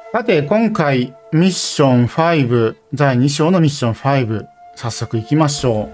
さて、今回、ミッション5、第2章のミッション5、早速行きましょ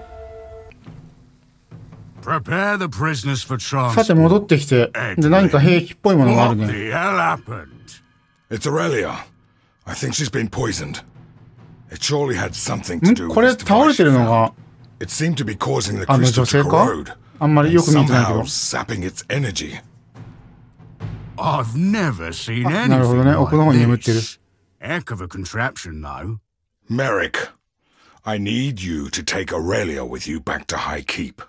う。さて、戻ってきて、で、何か兵器っぽいものがあるね。 It's Aurelia. I think she's been poisoned. It surely had something to do with これ、倒れてるのが、 It seemed to be causing the crystal to corrode. あんまりよく見えてないけど。 sapping its energy. I've never seen なるほどね、 anything 奥の方に眠 like ってる。 this. Heck of a contraption, though. Merrick, I need you to take Aurelia with you back to High Keep.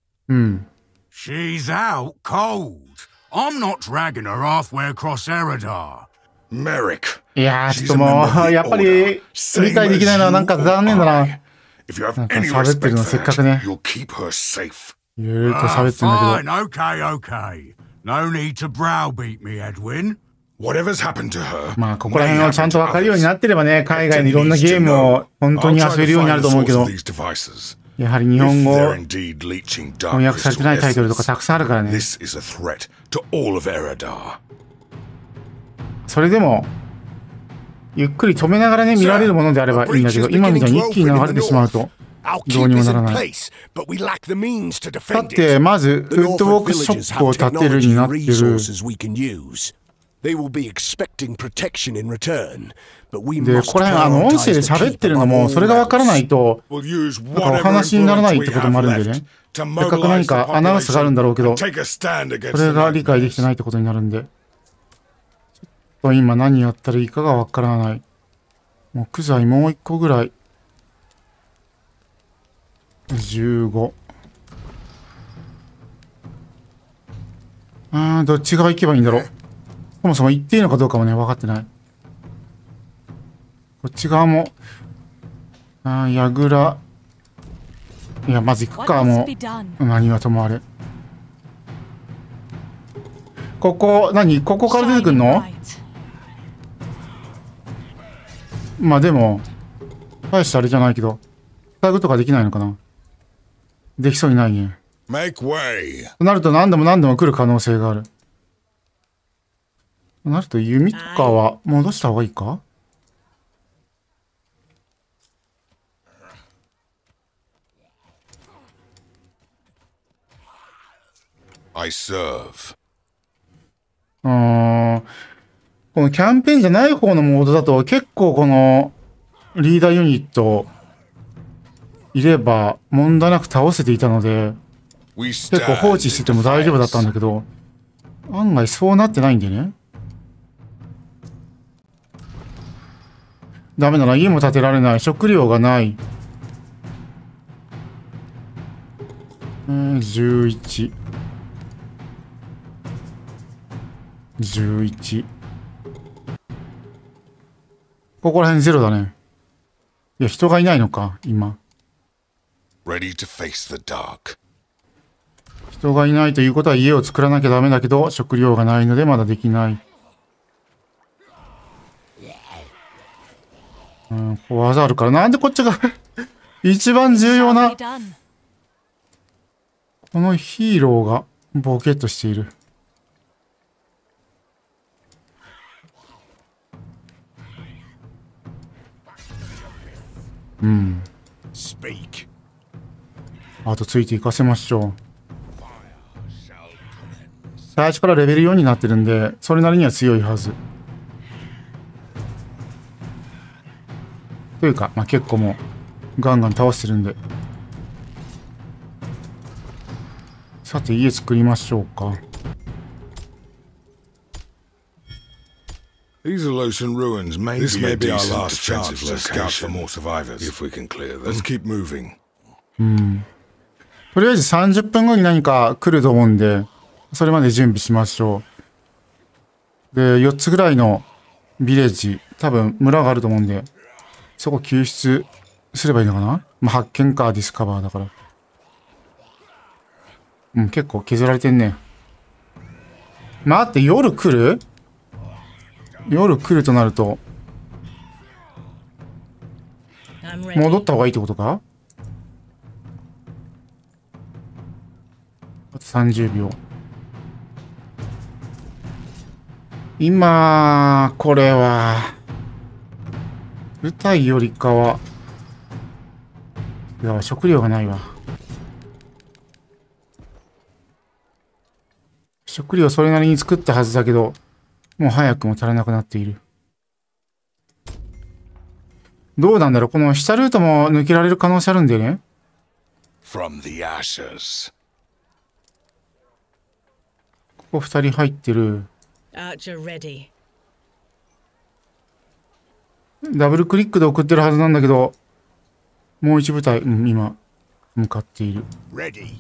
She's out cold. I'm not dragging her halfway across Eridar. Merrick, いやー、ちょっ she's と a も member of う、 the やっぱり、 Order, 理解できないのはなんか残念だな。 If you have なんか any 喋ってる respect の for せっかく that, ね。 you'll keep her safe. いろいろと喋ってるんだけ Fine, okay, okay. No need to browbeat me, Edwin. Whatever's happened to her. ど。まあ、ここら辺をちゃんとわかるようになってればね、海外のいろんなゲームを本当に遊べるようになると思うけど、やはり日本語翻訳されてないタイトルとかたくさんあるからね。 This is a threat to all of Eridar. それでも、ゆっくり止めながらね、見られるものであればいいんだけど、今みたいに一気に流れてしまうと、どうにもならない。だって、まず、フッドウォークショップを建てるになってる。 They will be expecting protection in return, but we で、 must これ、音声で prioritize 喋 the ってるの keep も、 above それが all わからない else. と、 We'll use なんかお whatever 話にならないっ influence て we こともあ have るんでね。 left to せっかく何 mobilize the かアナウンスがあるんだろうけ population ど、 and take a stand against これが理解できてないってことになるんで。ちょっと今何やったらいいかがわからない。木材もう一個ぐらい。15。どっち側行けばいいんだろう。そもそも行っていいのかどうかもね、分かってない。こっち側も、やぐら。いや、まず行くか、もう。何はともあれ。ここ、ここから出てくんの？まあでも、大したあれじゃないけど、タグとかできないのかな？できそうにないね。 Make way. となると何度も何度も来る可能性がある。となると弓とかは戻した方がいいか？ I serve. このキャンペーンじゃない方のモードだと結構このリーダーユニットいれば問題なく倒せていたので、結構放置してても大丈夫だったんだけど、案外そうなってないんでね。ダメだな、家も建てられない、食料がない。11。11。ここら辺ゼロだね。いや、人がいないのか、今。 Ready to face the dark. 人がいないということは家を作らなきゃダメだけど、食料がないのでまだできない。ここ技あるから、なんでこっちが一番重要な、このヒーローがボケっとしている。あとついていかせましょう。最初からレベル4になってるんで、それなりには強いはず。というか、まあ、結構もうガンガン倒してるんで。さて家作りましょうか。 These are Losen ruins. This may be our last chance to scout for more survivors. If we can clear them. Let's keep moving. とりあえず30分後に何か来ると思うんで、それまで準備しましょう。で、4つぐらいのビレッジ、多分村があると思うんで、そこ救出すればいいのかな？まあ、発見か、ディスカバーだから。結構削られてんね。待って、夜来る？夜来るとなると、戻った方がいいってことか？あと30秒。 今、これは、舞台よりかは、いや、食料がないわ。食料それなりに作ったはずだけど、もう早くも足らなくなっている。どうなんだろう、この下ルートも抜けられる可能性あるんだよね。 From the ashes. ここ2人入ってる。 Archer ready. ダブルクリックで送ってるはずなんだけど、もう一部隊、今、向かっている。 Ready.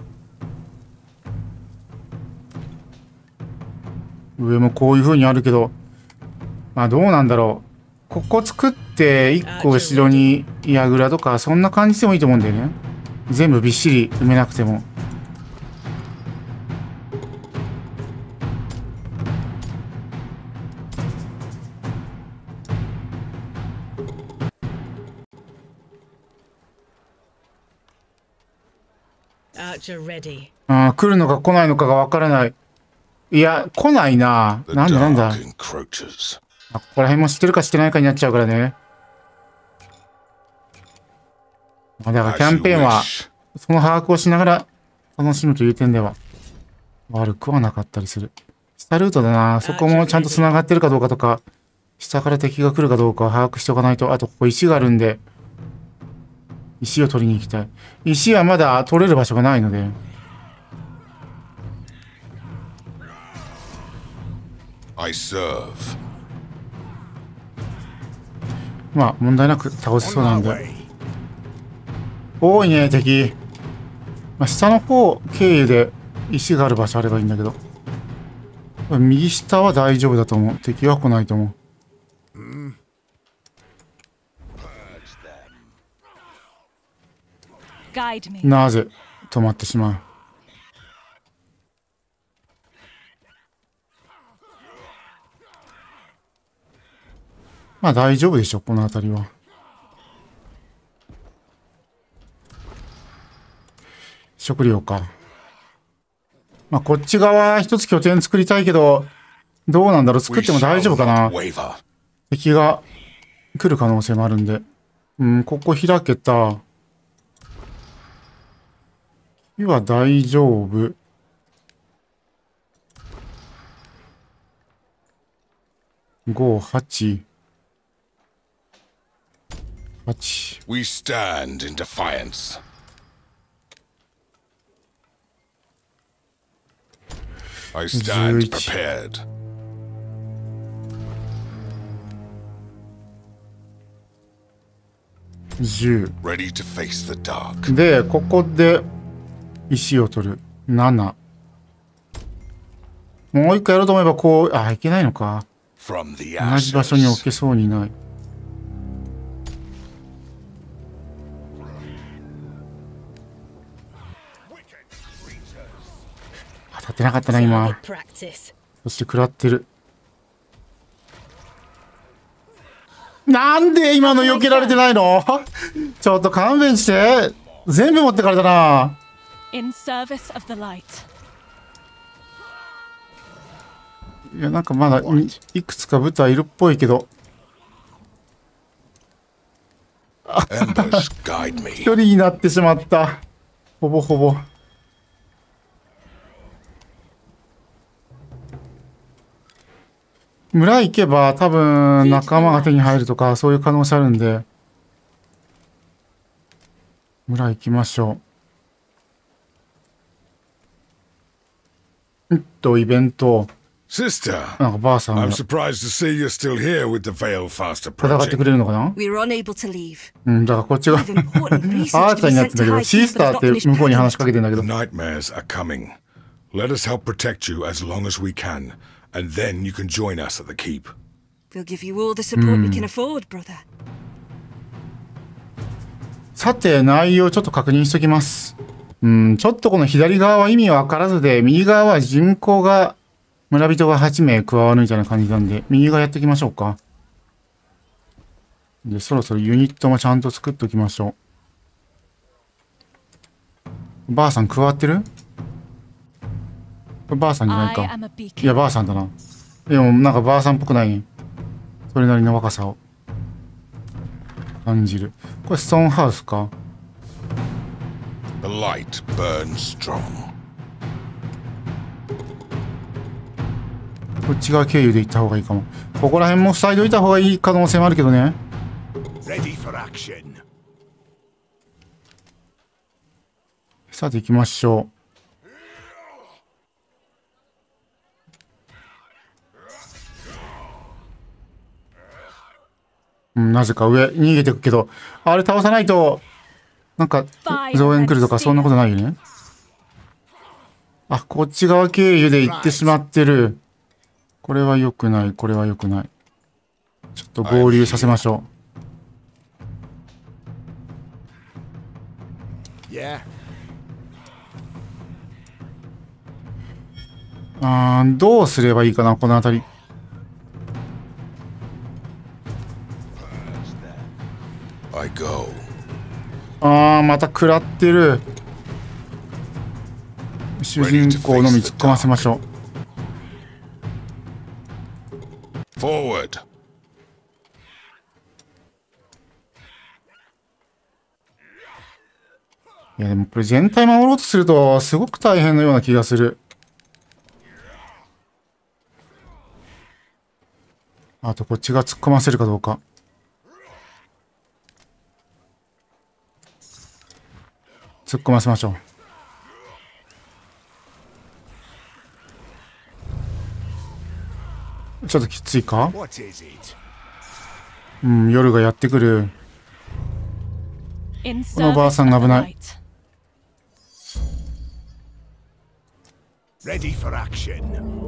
上もこういう風にあるけど、まあどうなんだろう。ここ作って1個後ろに櫓とか、そんな感じでもいいと思うんだよね。全部びっしり埋めなくても。 Archer ready. ああ、来るのか来ないのかがわからない。いや、来ないな。 The なんだなんだ。 dark encroaches. あ、ここら辺も知ってるか知ってないかになっちゃうからね。だからキャ As ン you ペーンは、 wish. その把握をしながら楽しむという点では、悪くはなかったりする。下ルートだな。そこもちゃんと繋がってるかどうかとか、下から敵が来るかどうかを把握しておかないと。あと、ここ石があるんで、石を取りに行きたい。石はまだ取れる場所がないので。 I serve. まあ、問題なく倒せそうなん On my で。 way. 多いね、敵。まあ、下の方経由で石がある場所あればいいんだけど。右下は大丈夫だと思う。敵は来ないと思う。 Guide me. なぜ止まってしまう。まあ大丈夫でしょ、この辺りは。食料か。まあこっち側一つ拠点作りたいけど、どうなんだろう、作 We っても大丈夫 shall かな。 not waver. 敵が来る可能性もあるんで。ここ開けた。火は大丈夫。5、8。8。 We stand in defiance. I stand 11 prepared. 10。 Ready to face the dark. で、ここで石を取る。7。もう一回やろうと思えばこう、あ、いけないのか。 From the 同じ場所に置 ashes. けそうにない。当たってなかったな、今。 Target practice. そして食らってる。なんで今の避けられてないのちょっと勘弁して。全部持ってかれたな。 In service of the light. いや、なんかまだいくつか部隊いるっぽいけど。 Embers guide me. 一人になってしまった。ほぼほぼ。村行けば多分仲間が手に入るとかそういう可能性あるんで。村行きましょう。イベント。 Sister, なんかばあさんが I'm 戦 surprised to see you're still here with the veil fast ってく approaching. れるのかな。 We were unable to leave. だからこっちが We have important research アー to チャー be になっ sent てんだ to けど、 High シース Chief ター but っ not て finished 向こうに話し packing. かけてんだけ The ど。 nightmares are coming. Let us help protect you as long as we can, and then you can join us at the keep. We'll give you all the support we can afford, brother. さて、内容ちょっと確認しときます。ちょっとこの左側は意味わからずで、右側は人口が、村人が8名加わるみたいな感じなんで、右側やっていきましょうか。で、そろそろユニットもちゃんと作っておきましょう。ばあさん加わってる？こればあさんじゃない I か。 am a い beacon. や、ばあさんだな。 でもなんかばあさんっぽくないね。それなりの若さを感じる。これストーンハウスか。 The light burns strong. こっち側経由で行った方がいいかも。ここら辺も塞いでおいた方がいい可能性もあるけどね。 Ready for action. さて行きましょう。なぜか上逃げてくけど、あれ倒さないとなんか増援来るとかそんなことないよね。あ、こっち側経由で行ってしまってる。これは良くない、これは良くない。ちょっと合流させましょ Yeah. う。どうすればいいかな、この辺り。 I go. また食らってる。主人公のみ突っ込ませましょう。 Forward. いやでもこれ全体守ろうとするとすごく大変なような気がする。あとこっちが突っ込ませるかどうか。突っ込ませましょう。ちょっときついか。 What is it? 夜がやってくる。 In このばあ service さん of が the 危ない。 light. Ready for action.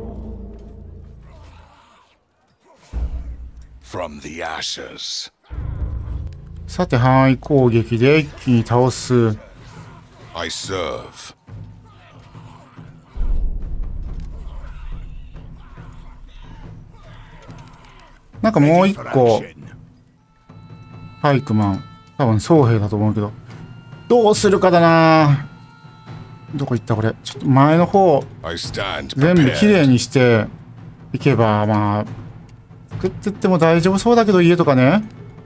From the ashes. さて範囲攻撃で一気に倒す。 I serve. なんかもう Ready 一 for 個 action. パイクマン、多分僧兵だと思うけど、どうするかだな。どこ行ったこれ。ちょっと前の方 I stand 全部きれい prepared. にしていけば、まあ食ってっても大丈夫そうだけど、家とかね。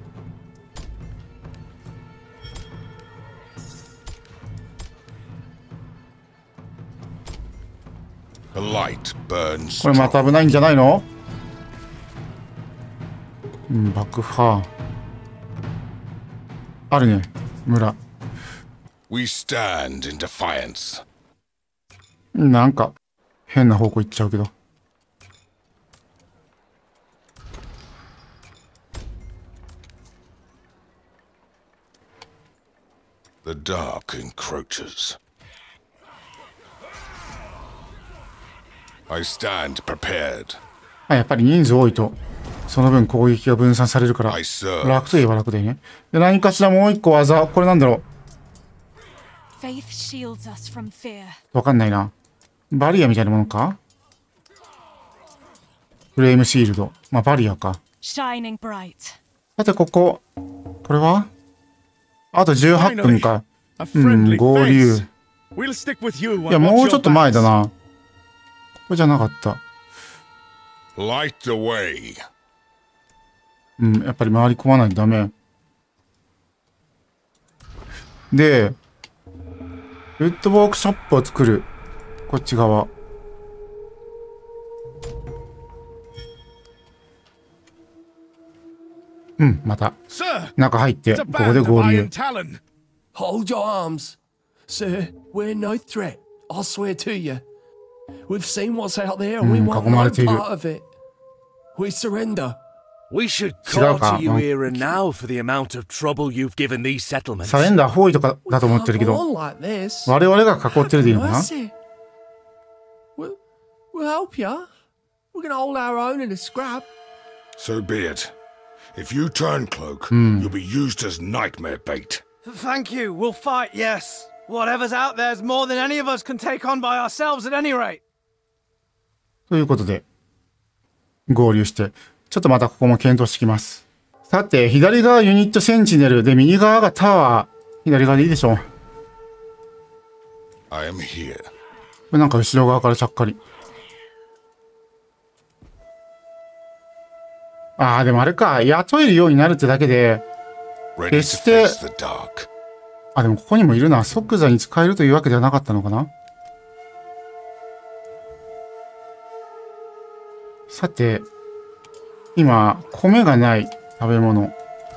The light burns これまた strong. 危ないんじゃないの。爆破あるね、村。 We stand in defiance. なんか変な方向行っちゃうけど。 The dark encroaches. I stand prepared. やっぱり人数多いとその分攻撃が分散されるから I serve. 楽といえば楽だよね。で、何かしらもう一個技、これなんだろ Faith shields us from fear. う、わかんないな。バリアみたいなものか。フレームシールド、まあバリアか。 Shining bright. さてここ、これはあと18分か。 A friendly 合流。 face. We'll stick with you いや、 and も watch うちょ your っと前だ backs. な。ここじゃなかった。 Light the way. やっぱり回り込まないとダメ。で、ウッドワークショップを作る。こっち側。また Sir, 中入って it's a ここで band of 合流 Iron。Talon. Hold your arms. Sir, we're no threat, I swear to you. We've seen what's out there and we want 囲ま no れている。 part of it. We surrender. We should 違うか。 quarter you here and now for the amount of trouble you've given these settlements. サレンダー包囲とかだと思ってるけ Can't ど、 go on like this. 我々が囲ってるでいいのかな。 Mercy. We'll help you. We're gonna hold our own in a scrap. So be it. If you turn cloak, you'll be used as nightmare bait. Thank you. We'll fight, yes. Whatever's out there's more than any of us can take on by ourselves at any rate. ということで、合流して、ちょっとまたここも検討してきます。さて、左側ユニットセンチネルで、右側がタワー。左側でいいでしょう。こ I am here. れなんか後ろ側からちゃっかり。 ああ、でもあれか。雇えるようになるってだけで、 Ready to 決して、 face the dark. あ、でもここにもいるな。即座に使えるというわけではなかったのかな。さて、今、米がない食べ物。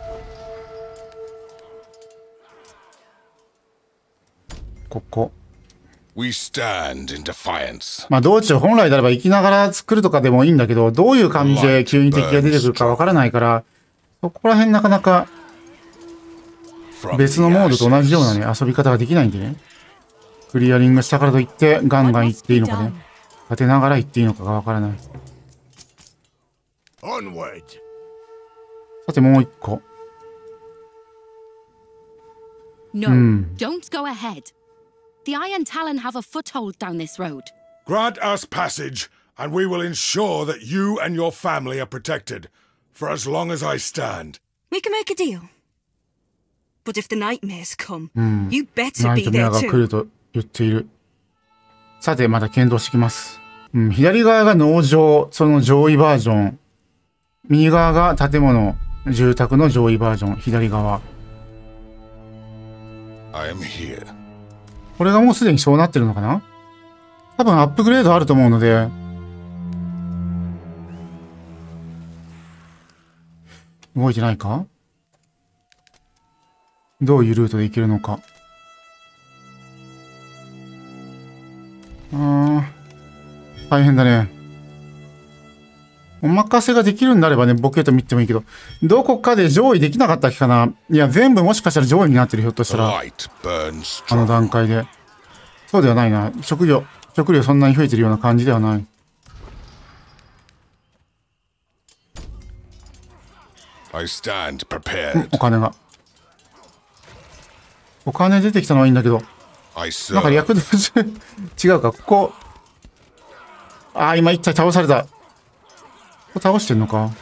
ここ。 We stand in defiance. まあ道中本来であれば生きながら作るとかでもいいんだけど、どういう感じで急に敵が出てくるかわからないから、そこら辺なかなか別のモードと同じようなね、遊び方ができないんでね。クリアリングしたからといってガンガン行っていいのかね。立てながら行っていいのかがわからない。さてもう一個。 No, don't go ahead. The Iron Talon have a foothold down this road. Grant us passage, and we will ensure that you and your family are protected, for as long as I stand. We can make a deal. But if the nightmares come, you better ナイ be トメア there が来 too. ると言っている。さて、また検討してきます。左側が農場、その上位バージョン。右側が建物、住宅の上位バージョン、左側。 I am here. これがもうすでにそうなってるのかな？多分アップグレードあると思うので。動いてないか？どういうルートで行けるのか。大変だね。お任せができるんであればね、ボケと見てもいいけど、どこかで上位できなかったっけかな。いや、全部もしかしたら上位になってる、ひょっとしたら。あの段階で。そうではないな。食料そんなに増えてるような感じではない。 I stand prepared. お金が。お金出てきたのはいいんだけど。なんか略奪違うか、ここ。ああ、今一体倒された。ここ倒してんのか。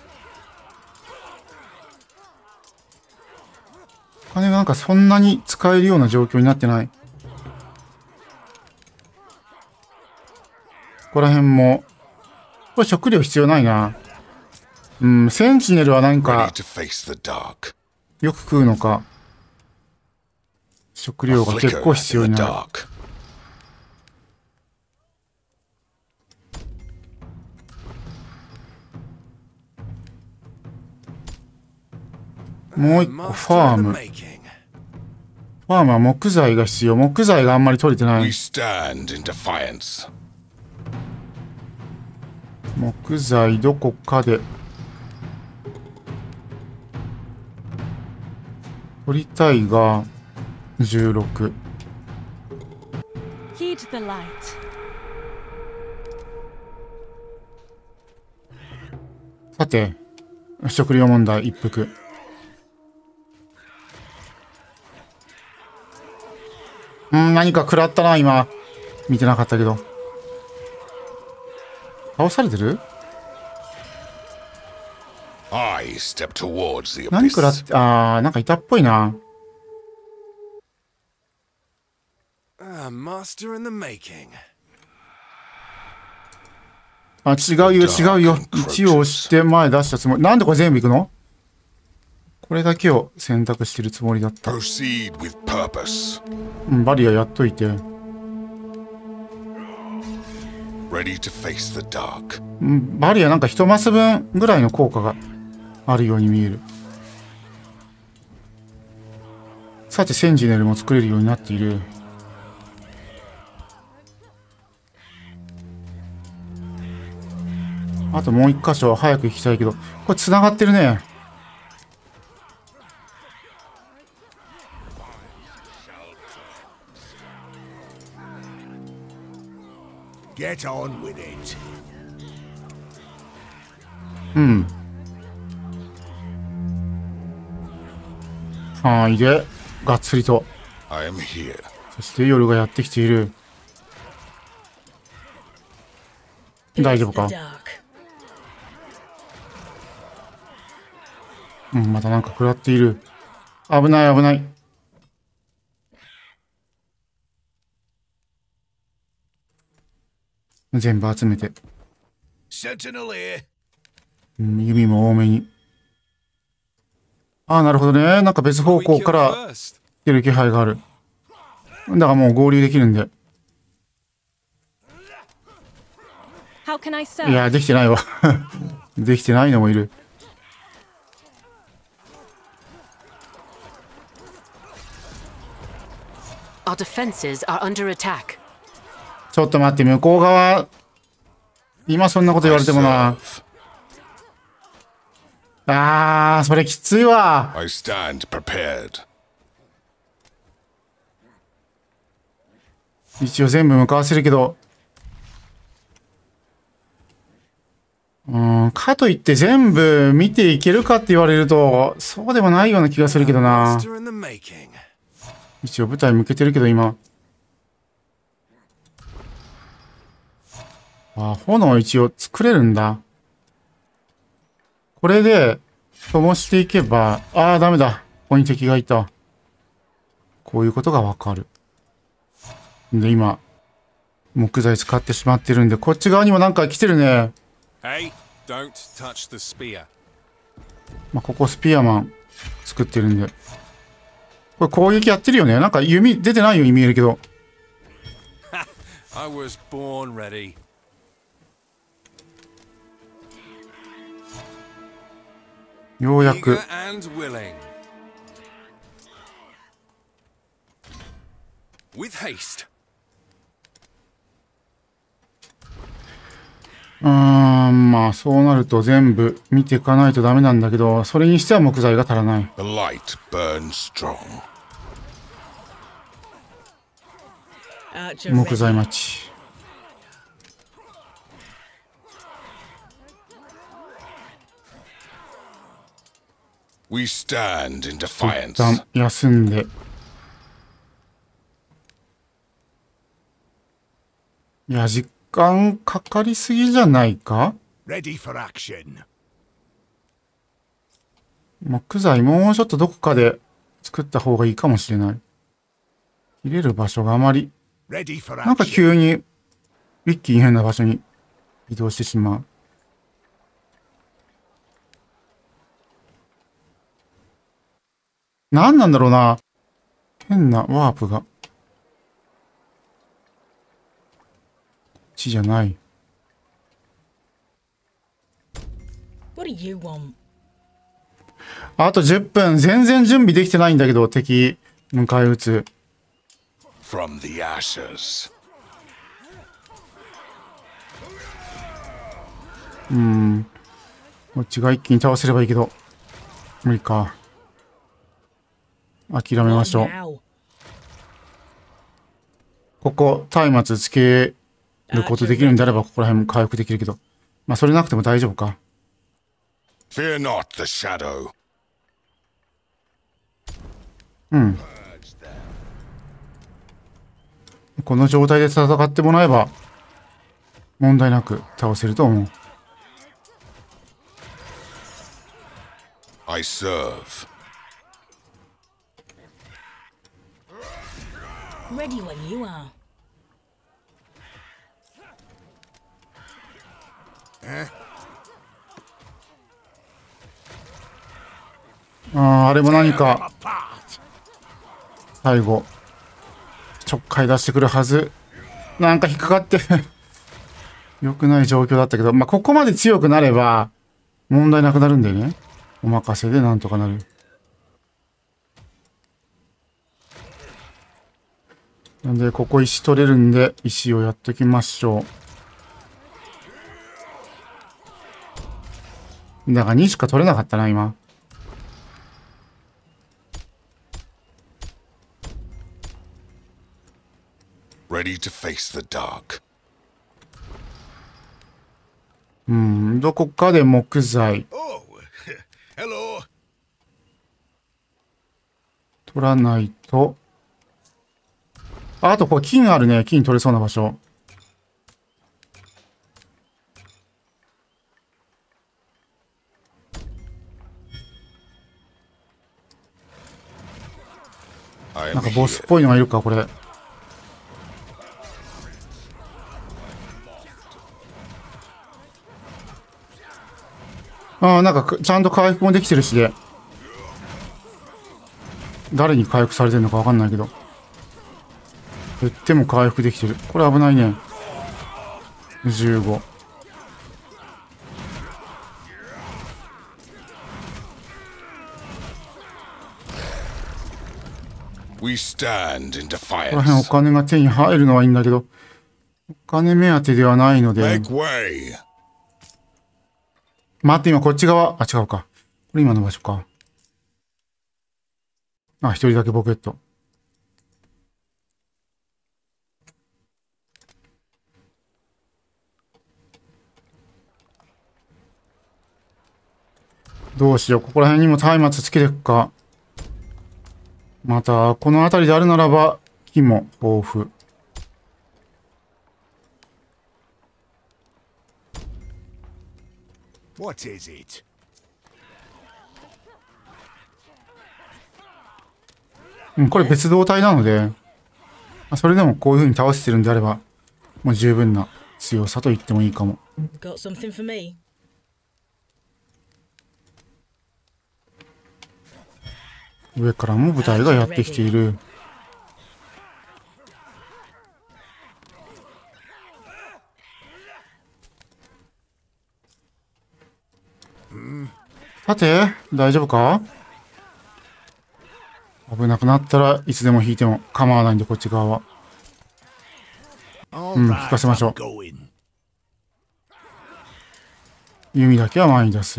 お金がなんかそんなに使えるような状況になってない。ここら辺も。これ食料必要ないな。センチネルは何か、よく食うのか。食料が結構必要になる。もう一個ファーム。ファームは木材が必要。木材があんまり取れてない。木材どこかで取りたいが16。 Heed the light. さて、食料問題一服。何か食らったな、今。見てなかったけど。倒されてる？何食らって、なんかいたっぽいな。違うよ。1を押して前出したつもり。なんでこれ全部いくの？これだけを選択してるつもりだった。バリアやっといて。バリアなんか1マス分ぐらいの効果があるように見える。さてセンジネルも作れるようになっている。あともう一箇所早く行きたいけど、これ繋がってるね。 Get on with it. はいで、がっつりと。そして夜がやってきている。大丈夫か？またなんか食らっている。危ない。全部集めて。 弓も多めに。ああ、なるほどね。なんか別方向から出る気配がある。だからもう合流できるんで。いや、できてないわ。できてないのもいる。 Our defenses are under attack. ちょっと待って、向こう側、今そんなこと言われてもな。あー、それきついわ。 I stand prepared. 一応全部向かわせるけど、かといって全部見ていけるかって言われると、そうでもないような気がするけどな。一応舞台向けてるけど今。あ、炎一応作れるんだ。これで、灯していけば、ああ、ダメだ。ここに敵がいた。こういうことがわかる。で、今、木材使ってしまってるんで、こっち側にもなんか来てるね。 Hey, don't touch the spear. まあ、ここスピアマン作ってるんで。これ攻撃やってるよね。なんか弓出てないように見えるけど。 I was born ready. ようやく。 And willing. With haste. まあそうなると全部見ていかないとダメなんだけど、それにしては木材が足らない。 The light burns strong. 木材待ち。 We stand in 一 defiance. 旦休んで。いや、時間かかりすぎじゃないか？ Ready for action. 木材もうちょっとどこかで作った方がいいかもしれない。入れる場所があまり。なんか急に一気に変な場所に移動してしまう。何なんだろうな。変なワープが。こっちじゃない。 What do you want? あと10分。全然準備できてないんだけど、敵迎え撃つ。 From the ashes. こっちが一気に倒せればいいけど、無理か。諦めましょう。ここ、松明つけることできるんであれば、ここら辺も回復できるけど。まあ、それなくても大丈夫か。 Fear not the shadow. この状態で戦ってもらえば、問題なく倒せると思う。 I serve. Ready when you are. あれも何か最後ちょっかい出してくるはず。なんか引っかかって良くない状況だったけど、まあここまで強くなれば問題なくなるんだよね。お任せでなんとかなる。なんでここ石取れるんで石をやっときましょう。だから2しか取れなかったな今。 Ready to face the dark. どこかで木材 Hello. 取らないと。あとこれ金あるね。金取れそうな場所。なんかボスっぽいのがいるかこれ。 ああ、なんかちゃんと回復もできてるしで、誰に回復されてるのかわかんないけど、減っても回復できてる。これ危ないね。15。 We stand in ここら辺お defiance. 金が手に入るのはいいんだけど、お金目当てではないので。 Make way. 待って、今こっち側。あ、違うか。これ今の場所か。あ、一人だけポケット。どうしよう。ここら辺にも松明つけてくか。また、この辺りであるならば、木も豊富。 What is it? うん、これ別動隊なので、それでもこういう風に倒してるんであれば、もう十分な強さと言ってもいいかも。 Got something for me? 上からも部隊がやってきている。さて、大丈夫か？危なくなったらいつでも引いても構わないんで、こっち側は。うん、引かせましょう。弓だけは前に出す。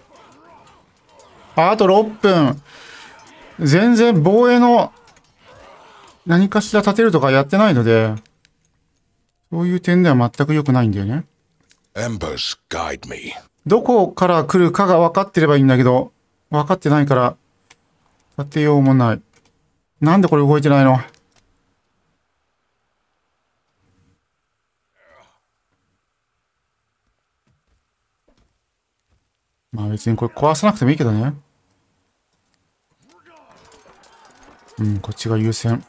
あと6分。全然防衛の何かしら立てるとかやってないので、そういう点では全く良くないんだよね。 Embers guide me. どこから来るかが分かってればいいんだけど、分かってないから立てようもない。なんでこれ動いてないの？まあ別にこれ壊さなくてもいいけどね。うん、こっちが優先。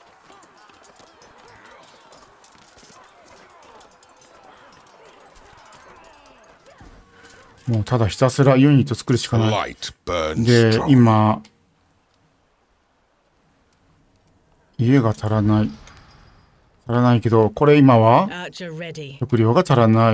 もうただひたすらユニット作るしかない。で、今、家が足らない。足らないけど、これ今は食料が足らない。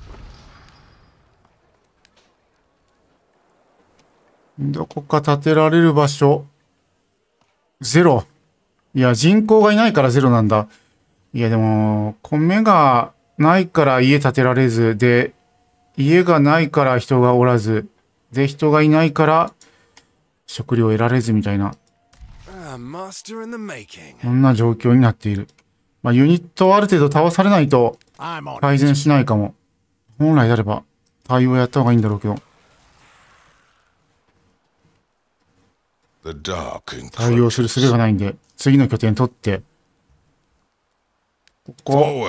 どこか建てられる場所。ゼロ。いや、人口がいないからゼロなんだ。いや、でも、米がないから家建てられず、で、家がないから人がおらず、で、人がいないから食料を得られずみたいな。こんな状況になっている。まあ、ユニットをある程度倒されないと改善しないかも。本来であれば対応やった方がいいんだろうけど。対応する術がないんで、次の拠点取って、ここ。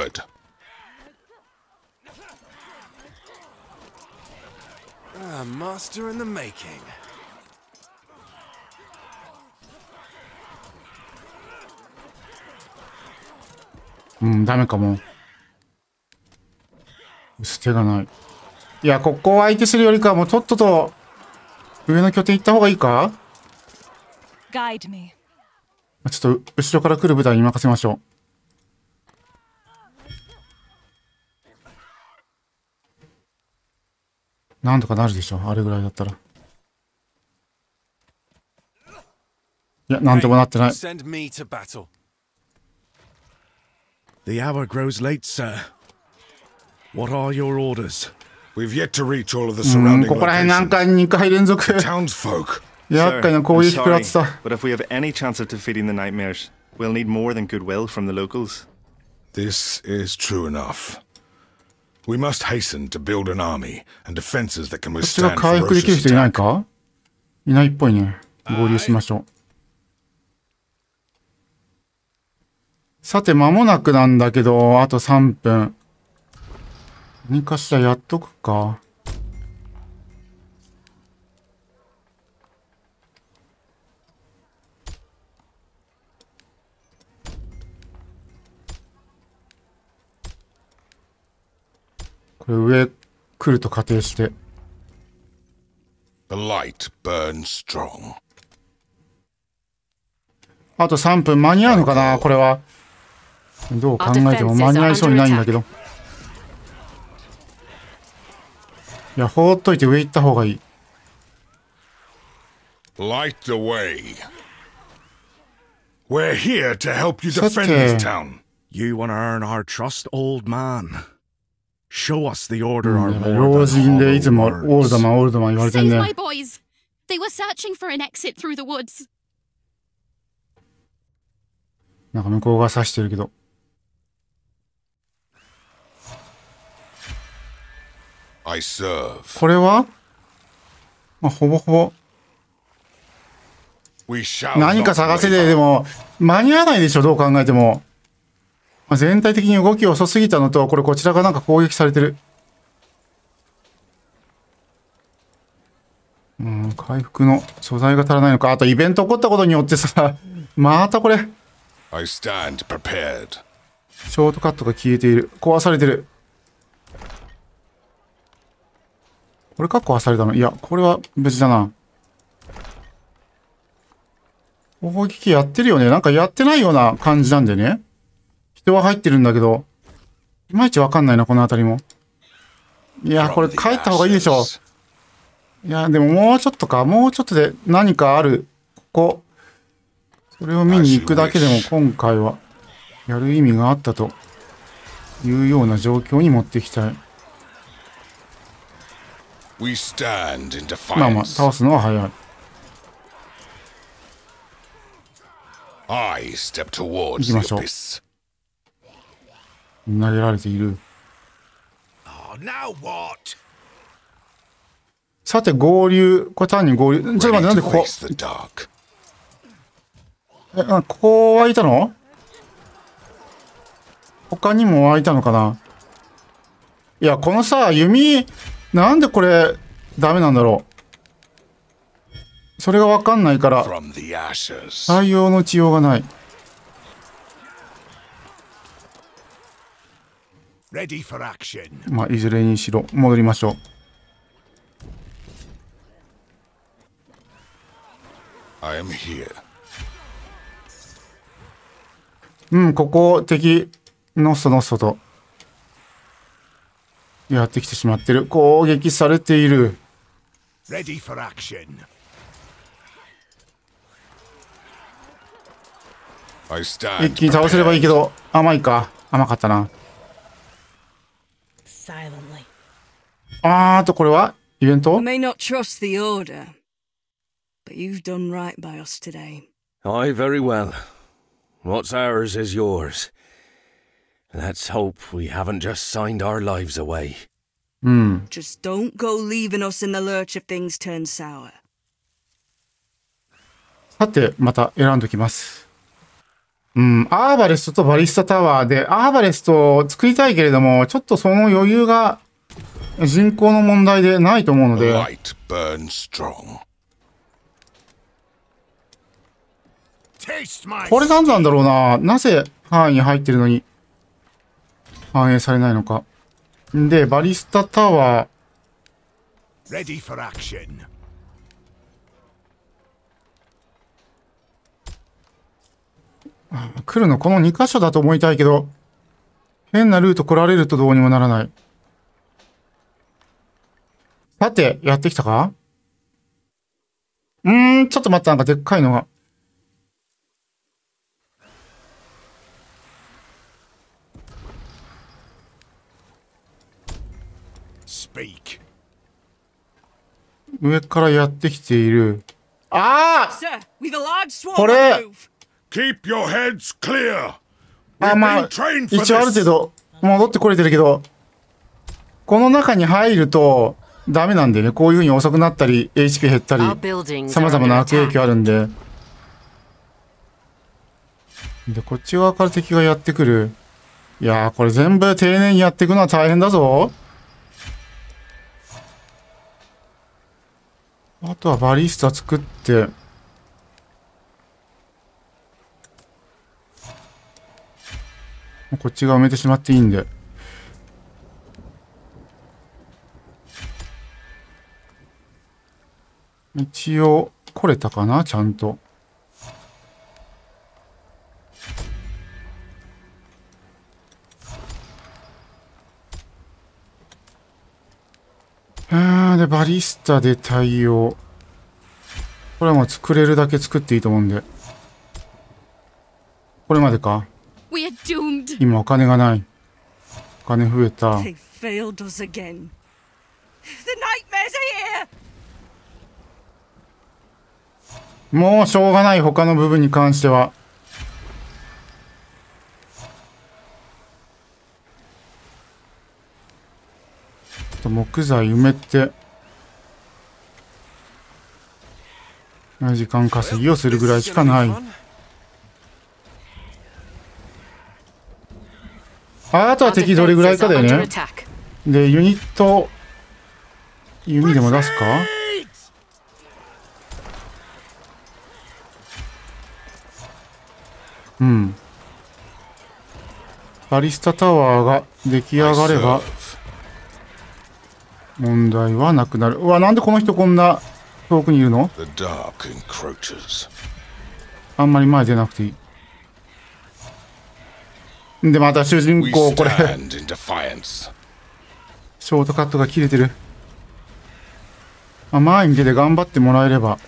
うん、ダメかも。捨てがない。いや、ここを相手するよりかもうとっとと上の拠点行った方がいいか？ちょっと後ろから来る部隊に任せましょう。なんとかなるでしょ、あれぐらいだったら。いや、なんともなってない。 Send me to battle. The hour grows late, sir. What are your orders? We've yet to reach all of the surrounding ここら辺なんか2回連続。 townsfolk. 厄介な攻撃食らってた。 But if we have any chance of defeating the nightmares, we'll need more than goodwill from the locals. This is true enough. We must hasten to build an army and defenses that can こっちが withstand 回復できる ferocious 人いない attack. か？いないっぽいね。合流しましょう。さて、間もなくなんだけど、あと3分。何かしらやっとくか。これ上来ると仮定して。 light burns strong. あと3分間に合うのかなこれは。どう考えても間に合いそうにないんだけど。いや、放っといて上行った方がいい。 Light the way. We're here to help you defend this town. You want to earn our trust, old man? Show us the order are more 老人でいつもオ than ールドマンオールドマン言われてん Save ね。 my boys. They were searching for an exit through the woods. なんか向こうが指してるけど。 I serve. これはまあ、ほぼほぼ。 We shall 何か not 探せで、 waver. でも、間に合わないでしょ、どう考えても。まあ、全体的に動き遅すぎたのと、これこちらがなんか攻撃されてる。回復の素材が足らないのか。あとイベント起こったことによってさ、またこれ。 I stand prepared. ショートカットが消えている。壊されてる。これか壊されたの？いや、これは別だな。攻撃やってるよね。なんかやってないような感じなんでね。人は入ってるんだけど、いまいちわかんないな、この辺りも。いや、これ帰った方がいいでしょ。いや、でももうちょっとか。もうちょっとで何かある。ここ。それを見に行くだけでも今回はやる意味があったというような状況に持っていきたい。 We stand in まあまあ、 defiance. 倒すのは早い。 I step 行 towards き the ましょう。 abyss. 投げられている。 Oh, now what? さて、合流。これ単に合流。ちょっと待って、なんでここ。 Face the dark. ここ湧いたの？他にも湧いたのかな？いや、このさ、弓、なんでこれ、ダメなんだろう。それがわかんないから、 From the ashes. 対応のしようがない。 Ready for action. まあ、いずれにしろ、戻りましょう。 I am here. ここ、敵、のっそのっそと、やってきてしまってる。攻撃されている。 Ready for action. I stand 一気に倒せればいいけど、甘いか。甘かったな。 Silently. あとこれはイベント？ I may not trust the order, but you've done right by us today. Aye, very well. What's ours is yours. Let's hope we haven't just signed our lives away. Just don't go leaving us in the lurch if things turn sour. さて、また選んどきます。アーバレストとバリスタタワーで、アーバレストを作りたいけれども、ちょっとその余裕が人口の問題でないと思うの The で、 light burns strong. これ何なんだろうな。なぜ範囲に入ってるのに反映されないのか。で、バリスタタワー。 Ready for action. 来るのこの2箇所だと思いたいけど、変なルート来られるとどうにもならない。さて、やってきたか？ちょっと待って、なんかでっかいのが。 Speak. 上からやってきている。ああ！ Sir, we've a large swarm こ on れ the move. Keep your heads clear. ま We've あ been、trained for 一応ある程 this. 度戻ってこれてるけど、この中に入るとダメなんでね、こういう風に遅くなったり、HP 減ったり Our、buildings 様 are 々 under な悪影 attack. 響あるんで。で、こっち側から敵がやってくる。いやー、これ全部丁寧にやっていくのは大変だぞ。あとはバリスタ作って、こっち側埋めてしまっていいんで。 一応来れたかな、ちゃんと。で、バリスタで対応。これはもう作れるだけ作っていいと思うんで。これまでか。今お金がない。お金増えた。 They failed us again. The nightmares are here! もうしょうがない、他の部分に関しては。木材埋めて時間稼ぎをするぐらいしかない。あとは敵どれぐらいかだよね。でユニット弓でも出すか。うん。バリスタタワーが出来上がれば問題はなくなる。うわ、なんでこの人こんな遠くにいるの？あんまり前出なくていい。で、また主人公、これ。ショートカットが切れてる。前に出て頑張ってもらえれば。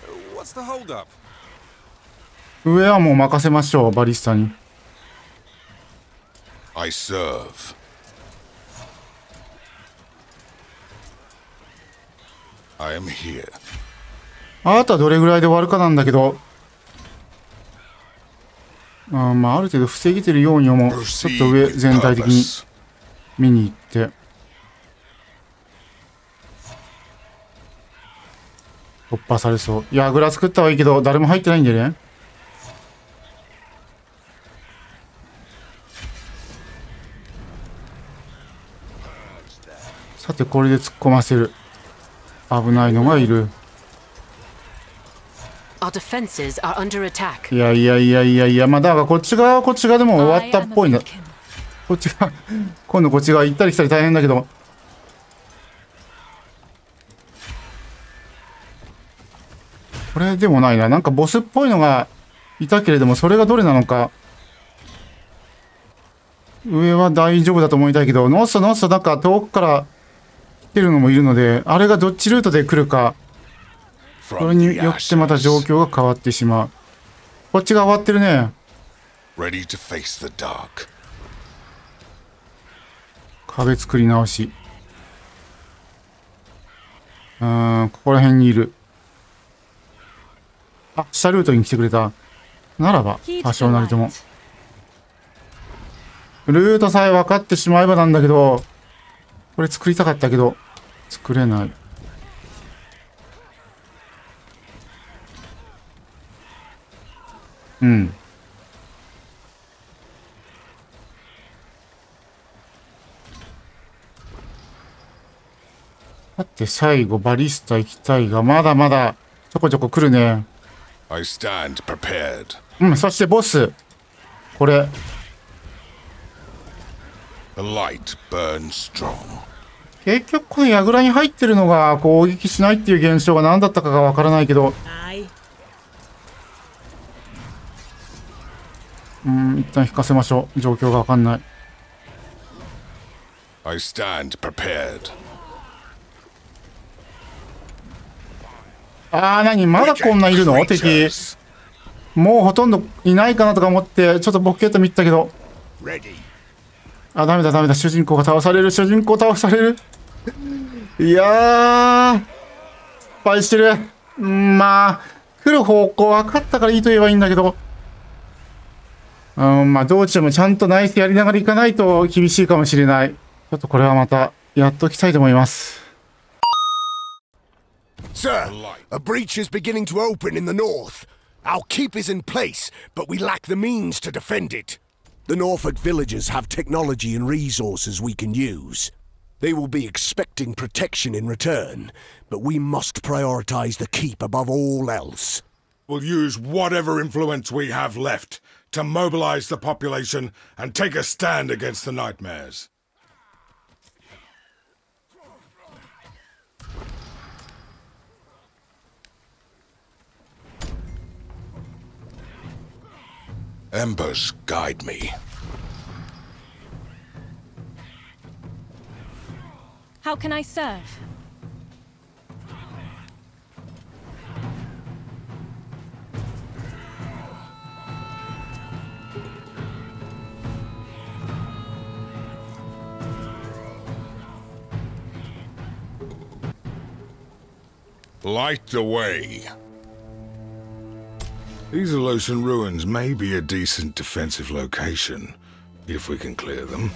上はもう任せましょう、バリスタに。 I serve. I am here. あとはどれぐらいで終わるかなんだけど、ある程度防げてるように思う。ちょっと上全体的に見に行って突破されそう。いや、グラ作ったはいいけど誰も入ってないんでね。さて、これで突っ込ませる。危ないのがいる。いやいやいやいやいや、まあだからこっち側でも終わったっぽいんだ。こっち側今度こっち側行ったり来たり大変だけど。これでもないな。なんかボスっぽいのがいたけれども、それがどれなのか。上は大丈夫だと思いたいけど、ノッソなんか遠くから来てるのもいるので、あれがどっちルートで来るか。それによってまた状況が変わってしまう。こっちが終わってるね。壁作り直し。ここら辺にいる。あ、下ルートに来てくれた。ならば、多少なりとも。ルートさえ分かってしまえばなんだけど、これ作りたかったけど、作れない。うん。だって最後バリスタ行きたいが、まだまだちょこちょこ来るね。うん、そしてボス。これ。結局この櫓に入ってるのが攻撃しないっていう現象が何だったかがわからないけど。一旦引かせましょう。状況がわかんない。何まだこんないるの敵。もうほとんどいないかなとか思ってちょっとボケっと見てたけど。ダメだ。主人公が倒される。いやー、失敗してる。来る方向分かったからいいと言えばいいんだけど。道中もちゃんとナイスやりながら行かないと厳しいかもしれない。ちょっとこれはまたやっときたいと思います。 Sir, a breach is beginning to open in the north. Our keep is in place, but we lack the means to defend it. The Norfolk villagers have technology and resources we can use. They will be expecting protection in return, but we must prioritize the keep above all else. We'll use whatever influence we have left to mobilize the population and take a stand against the nightmares. Embers guide me. How can I serve? Light the way. These Alosan ruins may be a decent defensive location, if we can clear them.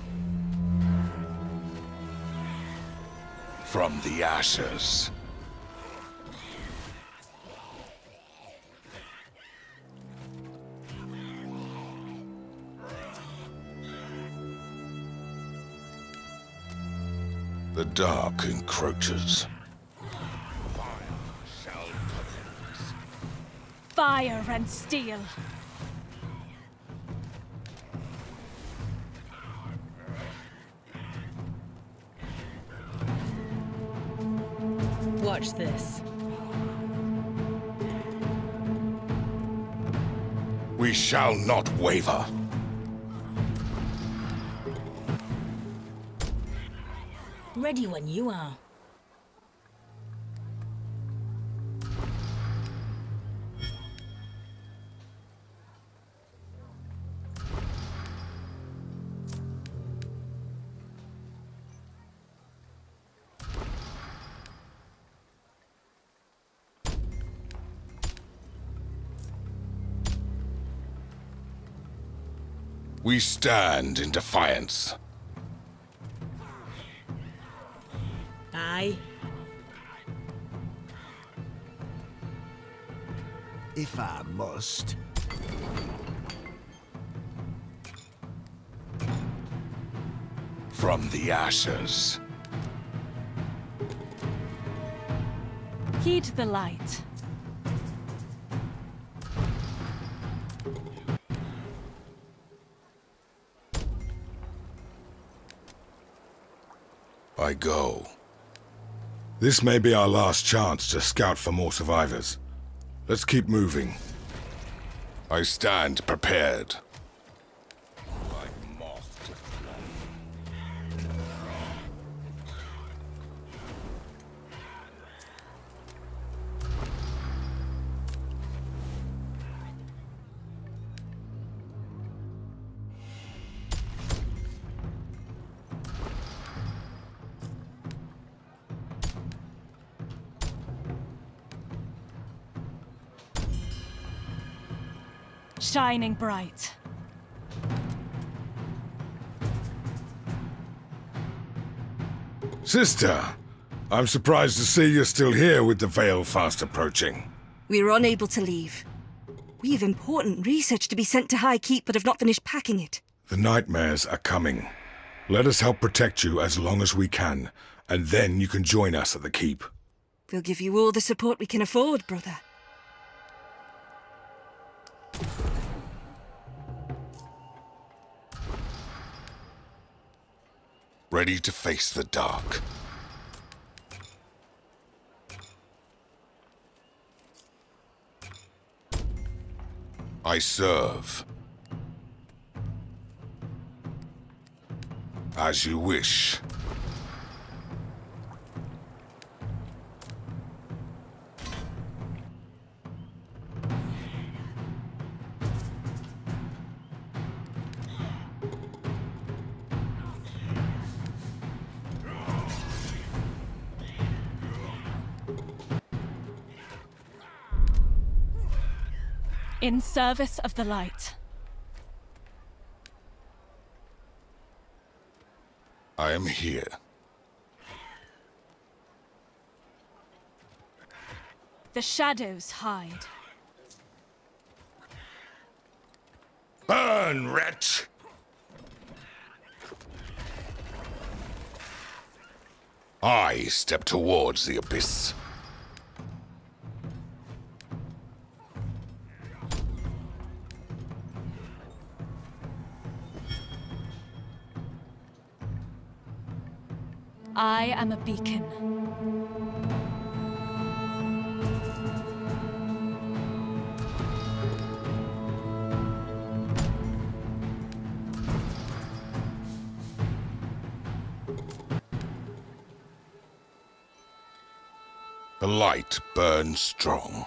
From the ashes. The dark encroaches. Fire and steel. Watch this. We shall not waver. Ready when you are. We stand in defiance. Aye. If I must. From the ashes. Heed the light. I go. This may be our last chance to scout for more survivors. Let's keep moving. I stand prepared. Like moth to flame. Shining bright. Sister, I'm surprised to see you're still here with the Veil fast approaching. We were unable to leave. We have important research to be sent to High Keep, but have not finished packing it. The nightmares are coming. Let us help protect you as long as we can, and then you can join us at the Keep. We'll give you all the support we can afford, brother. Ready to face the dark. I serve. As you wish. In service of the light. I am here. The shadows hide. Burn, wretch! I step towards the abyss. I am a beacon. light burns strong.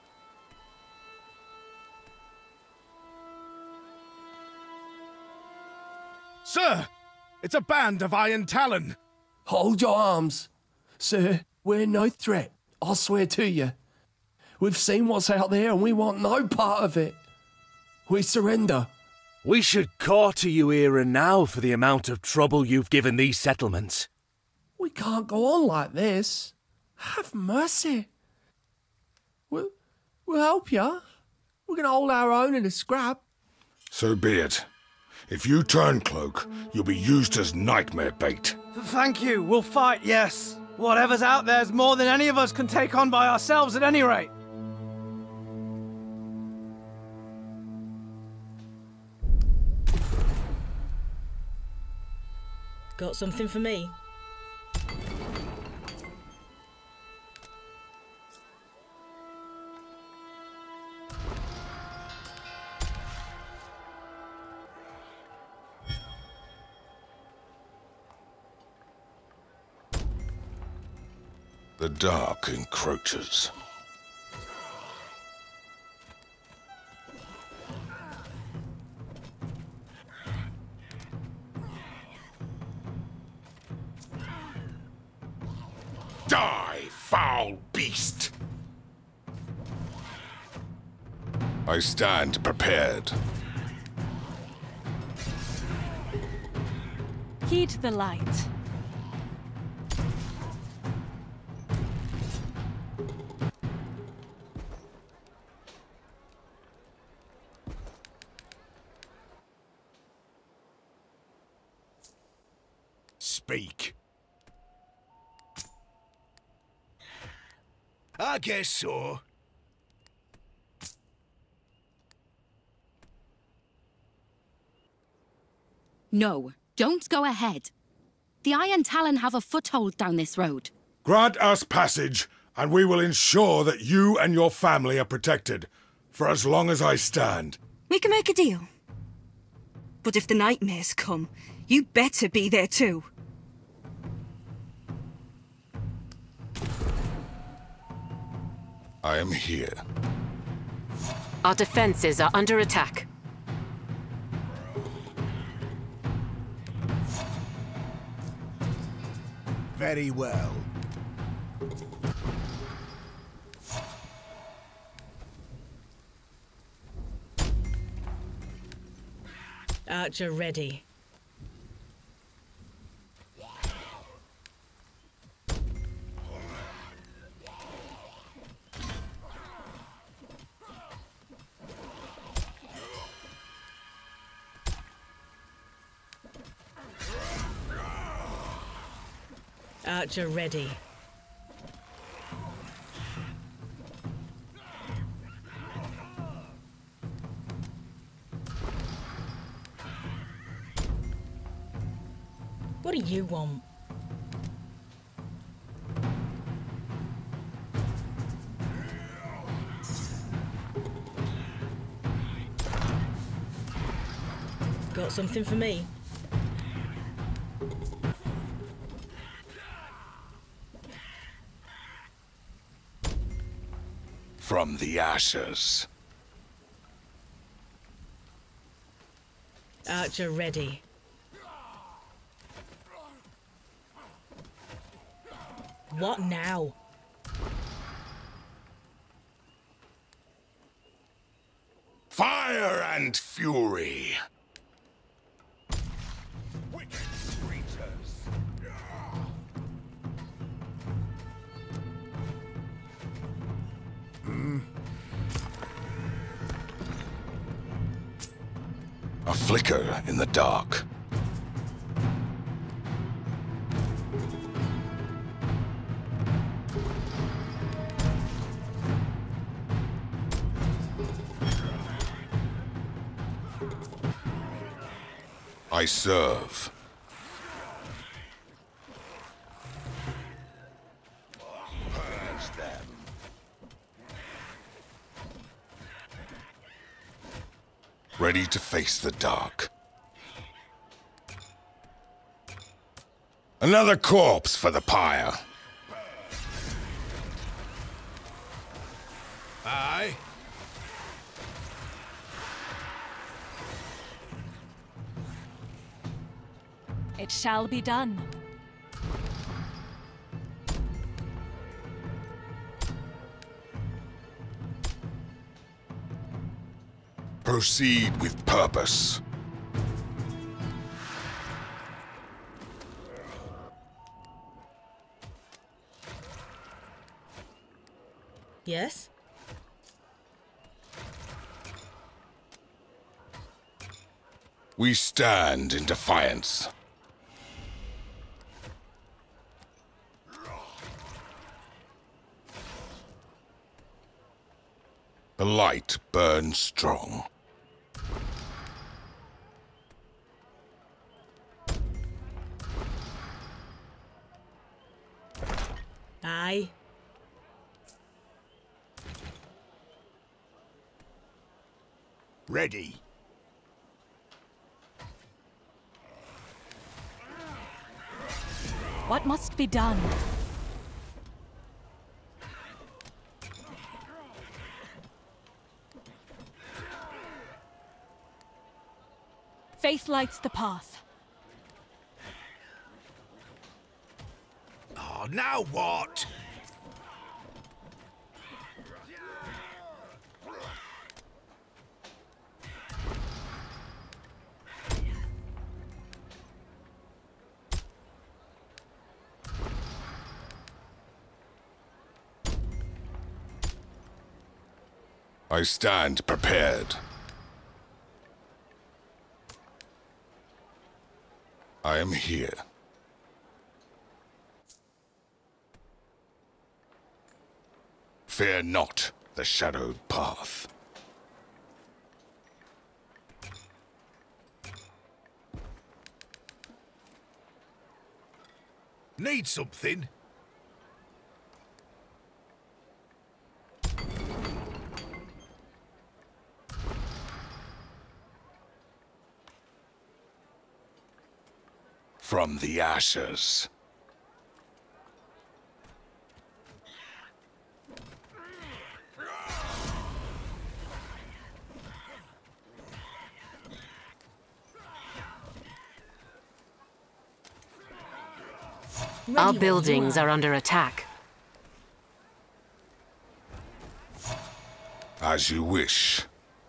Sir! It's a band of Iron Talon! Hold your arms. Sir, we're no threat, I swear to you. We've seen what's out there and we want no part of it. We surrender. We should quarter you here and now for the amount of trouble you've given these settlements. We can't go on like this. Have mercy. We'll help you. We're going to hold our own in a scrap. So be it. If you turn cloak, you'll be used as nightmare bait. Thank you. We'll fight, yes. Whatever's out there's more than any of us can take on by ourselves at any rate. Got something for me? The dark encroaches. Die, foul beast! I stand prepared. Heed the light. Speak. I guess so. No, don't go ahead. The Iron Talon have a foothold down this road. Grant us passage, and we will ensure that you and your family are protected, for as long as I stand. We can make a deal. But if the nightmares come, you better be there too. I am here. Our defenses are under attack. Very well. Archer ready. Archer ready. What do you want? Got something for me? From the ashes. Archer ready. What now? Fire and fury. Wicked creatures. A flicker in the dark. I serve. Purge them. Ready to face the dark. Another corpse for the pyre. Aye. It shall be done. Proceed with purpose. Yes? We stand in defiance. The light burns strong. Aye. Ready. What must be done? Faith lights the path. Oh, now what? I stand prepared. I am here. Fear not the shadowed path. Need something? From the ashes. Our buildings are under attack. As you wish.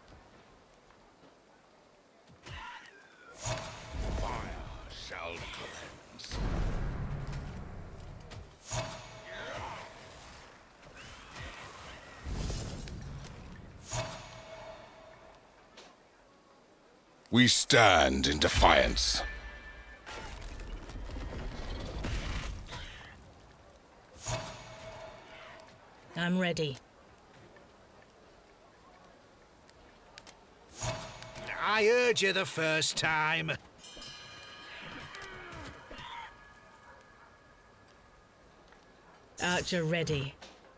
We stand in defiance. I'm ready. I heard you the first time. Archer ready.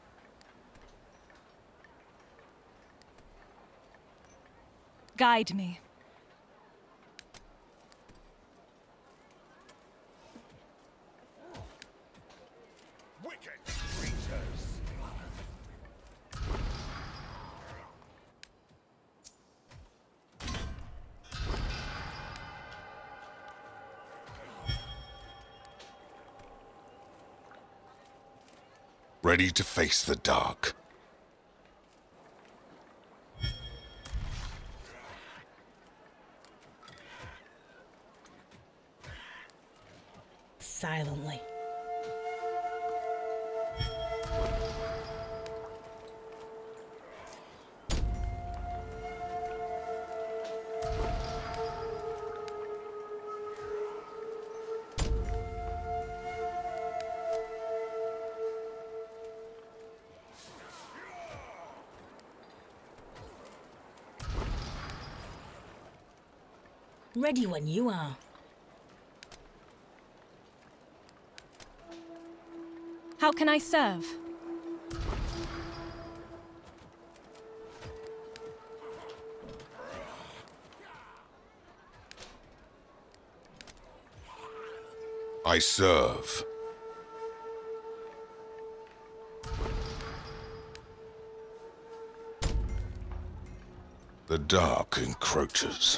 Guide me. Ready to face the dark. Silently. Ready when you are. How can I serve? I serve. The dark encroaches.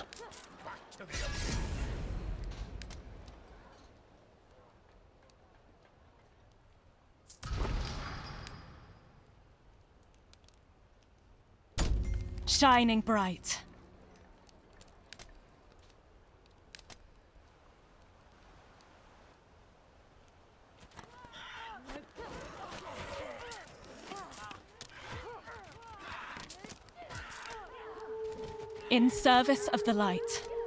Shining bright. In service of the light.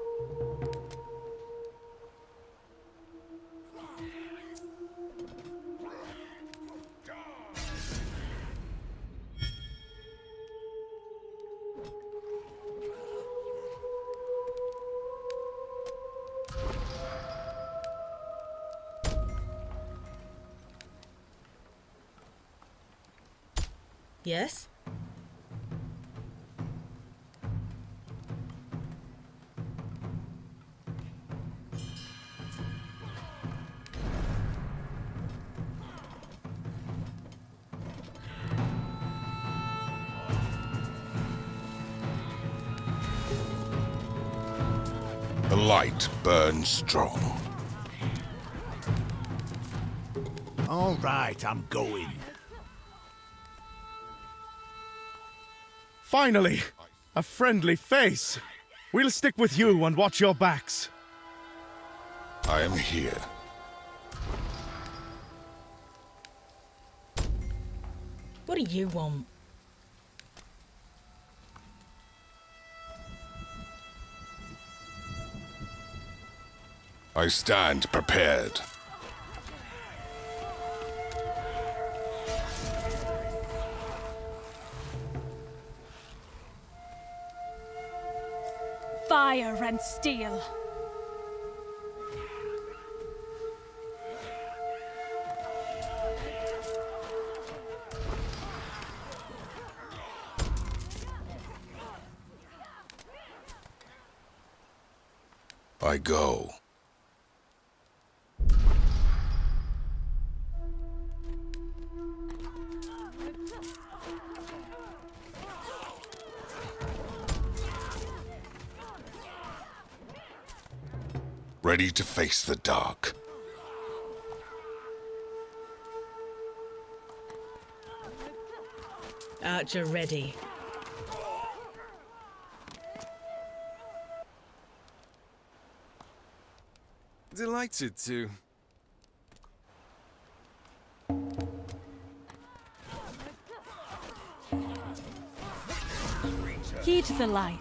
Yes? The light burns strong. All right, I'm going. Finally! A friendly face! We'll stick with you and watch your backs. I am here. What do you want? I stand prepared. Fire and steel. I go. Ready to face the dark. Archer ready. Delighted to. Heed the light.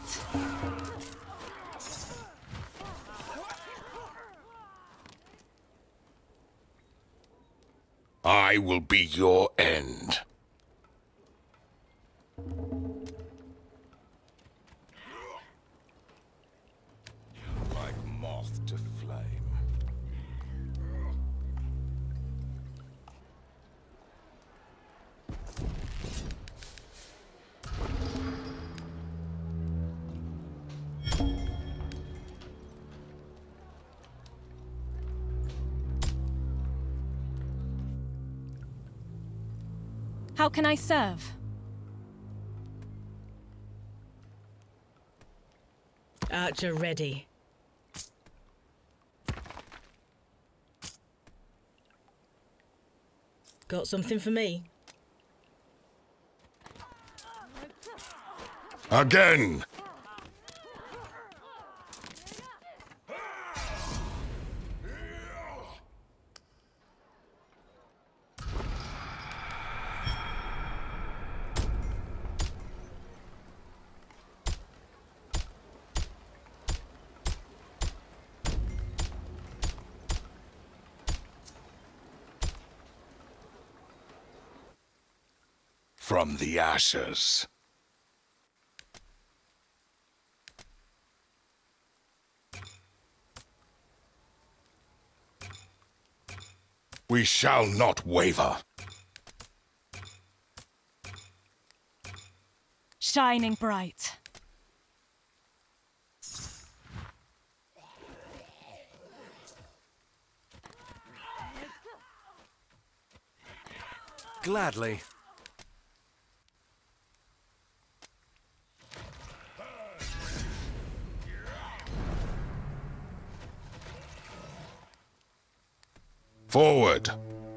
I will be your end. Like moth to flame. How can I serve? Archer ready. Got something for me? Again! From the ashes. We shall not waver. Shining bright. Gladly. Forward!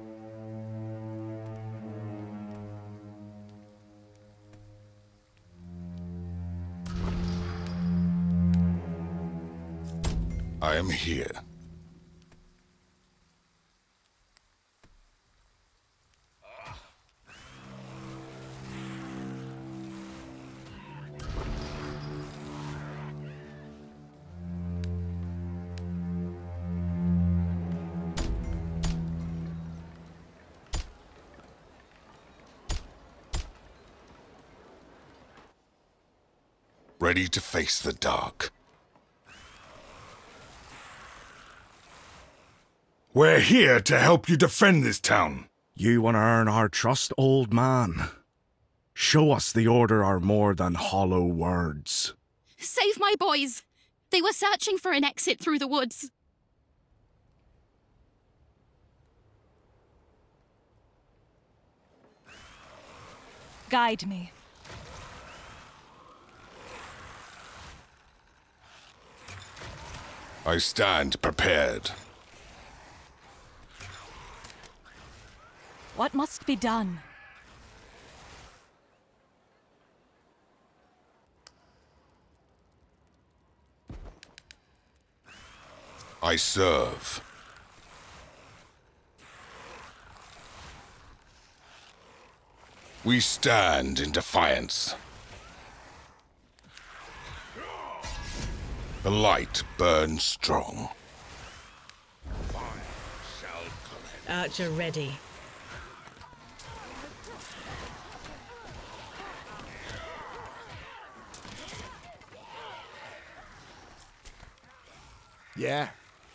I am here. Ready to face the dark. We're here to help you defend this town. You want to earn our trust, old man? Show us the Order are more than hollow words. Save my boys! They were searching for an exit through the woods. Guide me. I stand prepared. What must be done? I serve. We stand in defiance. The light burns strong. Archer ready. Yeah?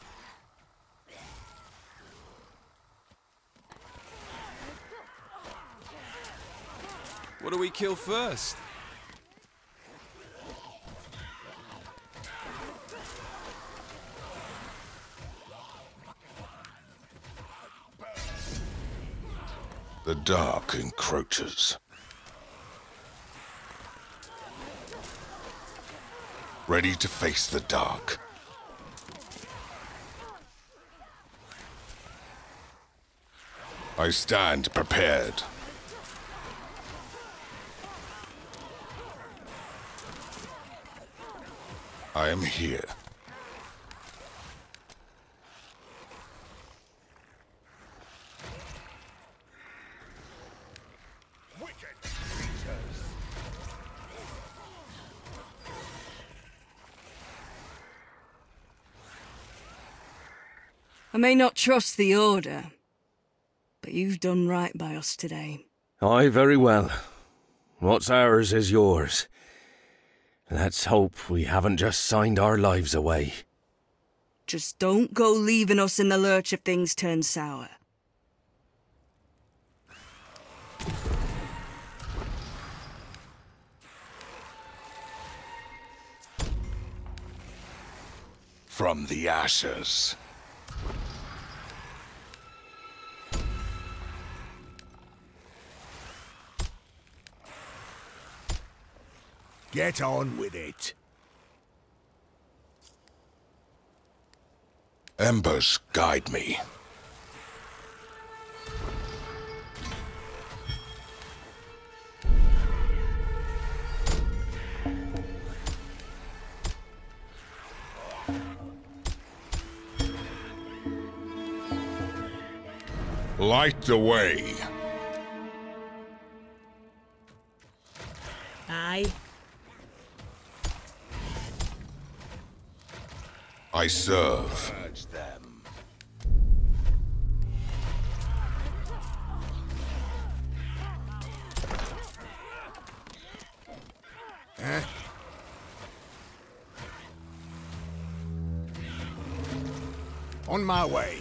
What do we kill first? The dark encroaches. Ready to face the dark. I stand prepared. I am here. I may not trust the Order, but you've done right by us today. Aye, very well. What's ours is yours. Let's hope we haven't just signed our lives away. Just don't go leaving us in the lurch if things turn sour. From the ashes. Get on with it. Embers guide me. Light the way. Aye. I serve. Huh? On my way.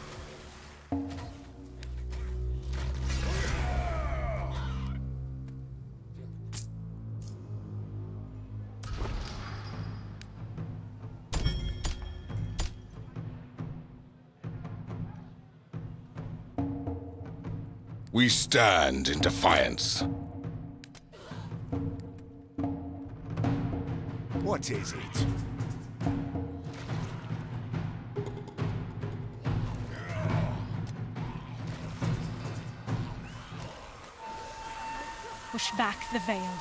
We stand in defiance. What is it? push back the veil.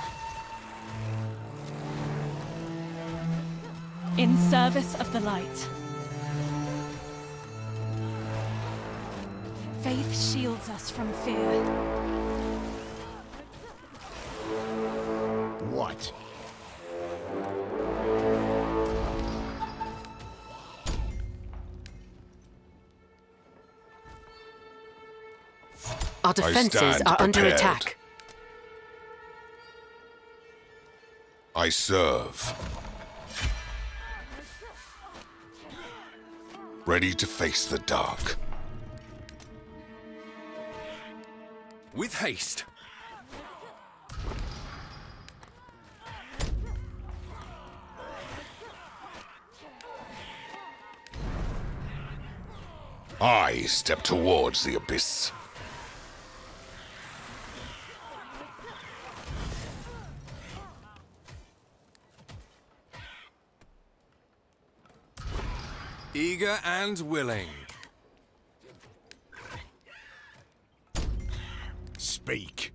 In service of the light. Faith shields us from fear. What? Our defenses are under attack. I serve. Ready to face the dark. With haste. I step towards the abyss. Eager and willing. Speak.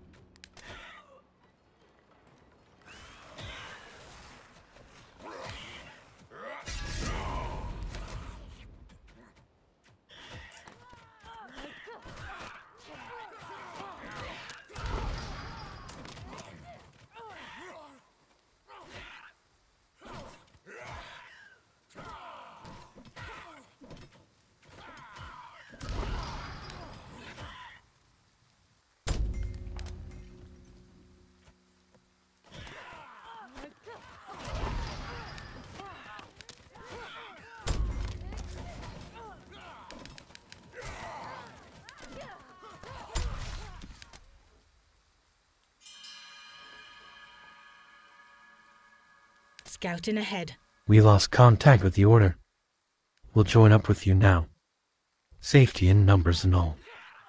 Scouting ahead. We lost contact with the Order. We'll join up with you now. Safety in numbers and all.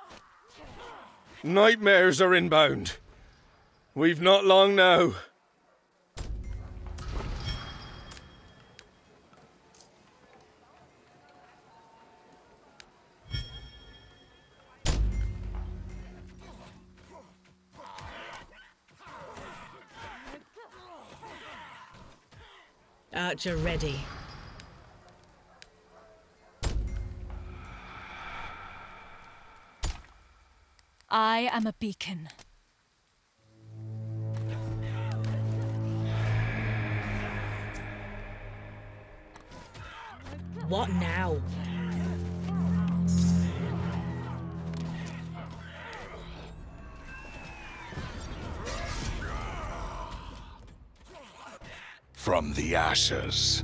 Nightmares are inbound. We've not long now. Archer ready. I am a beacon. What now? From the ashes.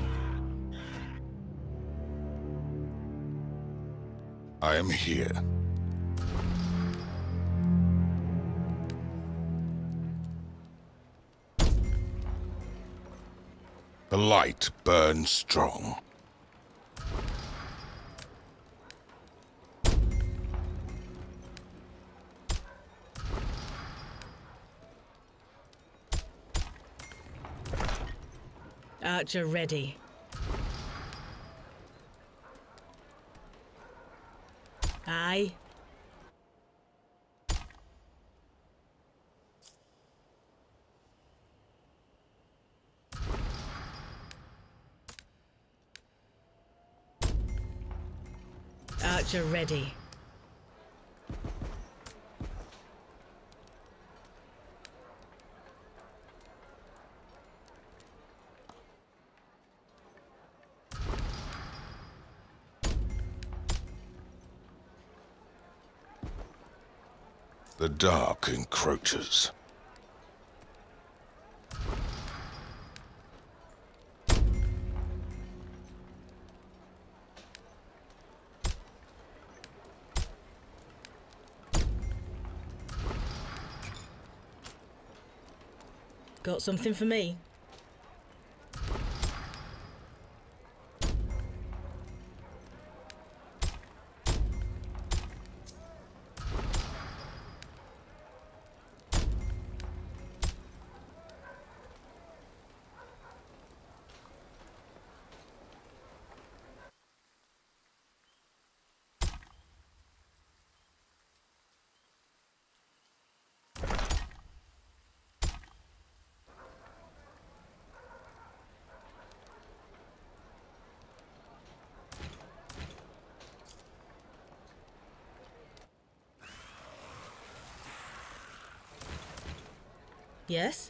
I am here. The light burns strong. Archer ready. Aye. Archer ready. The dark encroaches. Got something for me? Yes?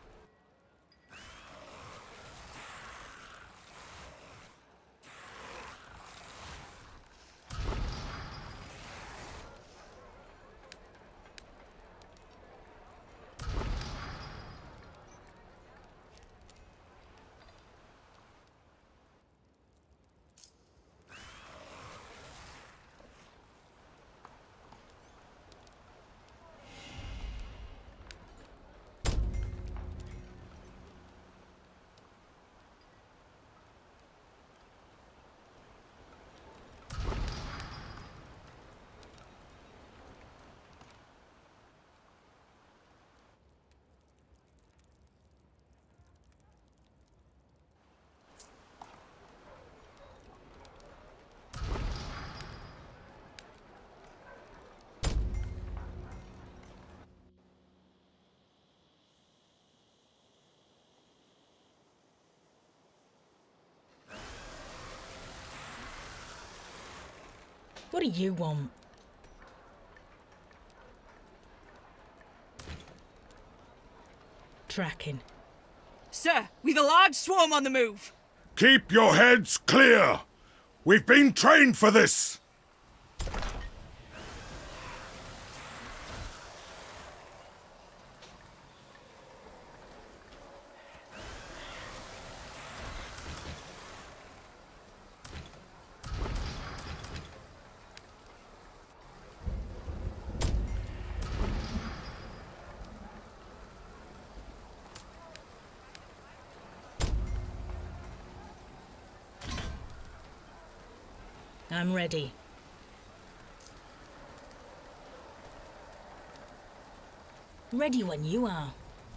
What do you want? Tracking. Sir, we've a large swarm on the move. Keep your heads clear! We've been trained for this! I'm ready. Ready when you are.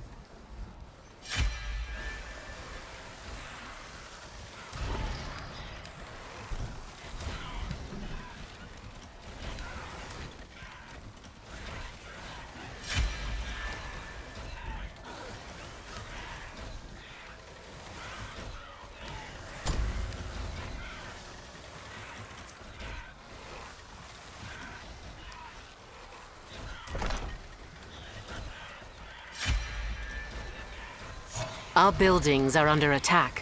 Our buildings are under attack.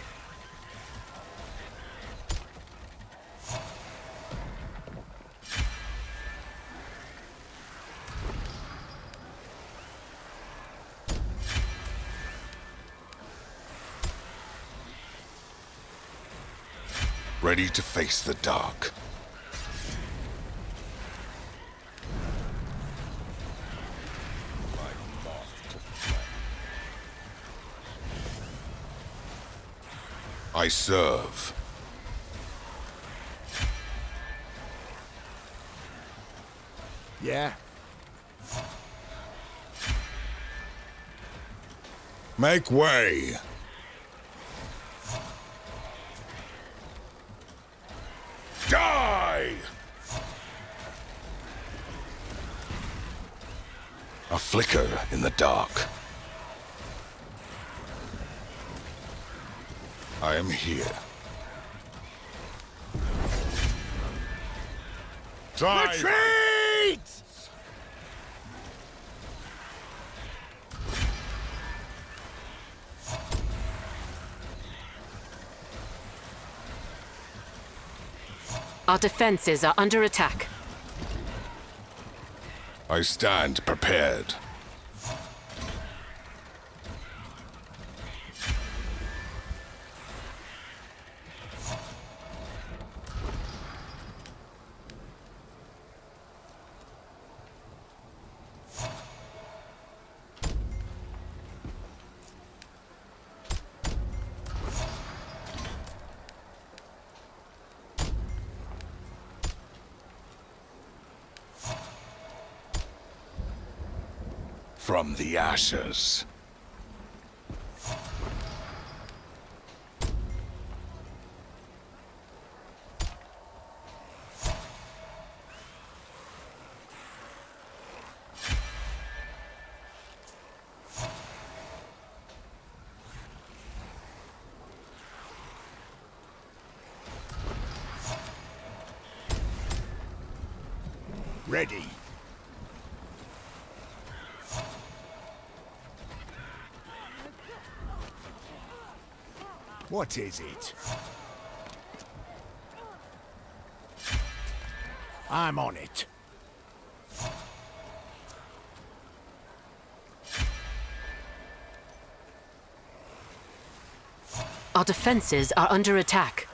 Ready to face the dark. I serve. Yeah? Make way! Die! A flicker in the dark. I am here. Drive. Retreat! Our defenses are under attack. I stand prepared. From the ashes. Ready. What is it? I'm on it. Our defenses are under attack.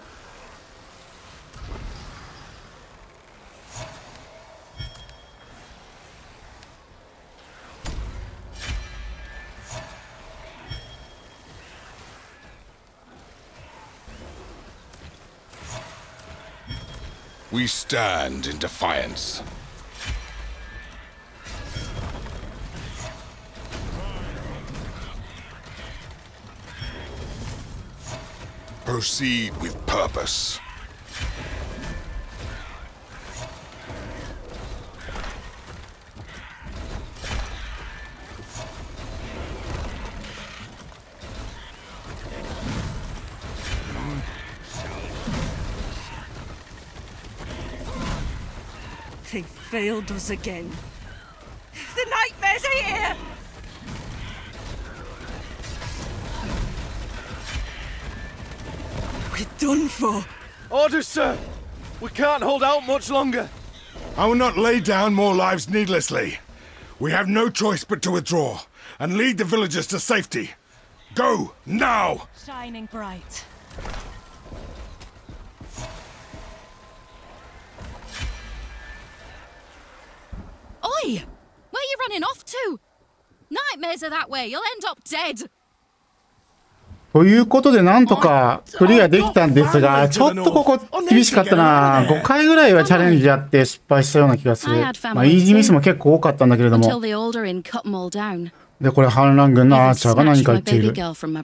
We stand in defiance. Proceed with purpose. They failed us again. The nightmares are here! We're done for. Orders, sir! We can't hold out much longer. I will not lay down more lives needlessly. We have no choice but to withdraw and lead the villagers to safety. Go, now! Shining bright. Oi! Where are you running off to? Nightmares are that way. You'll end up dead. ということでなんとかクリアできたんですが、ちょっとここ厳しかったな。5回ぐらいはチャレンジやって失敗したような気がする。まあイージーミスも結構多かったんだけれども。で、これ反乱軍のアーチャーが何か言っている。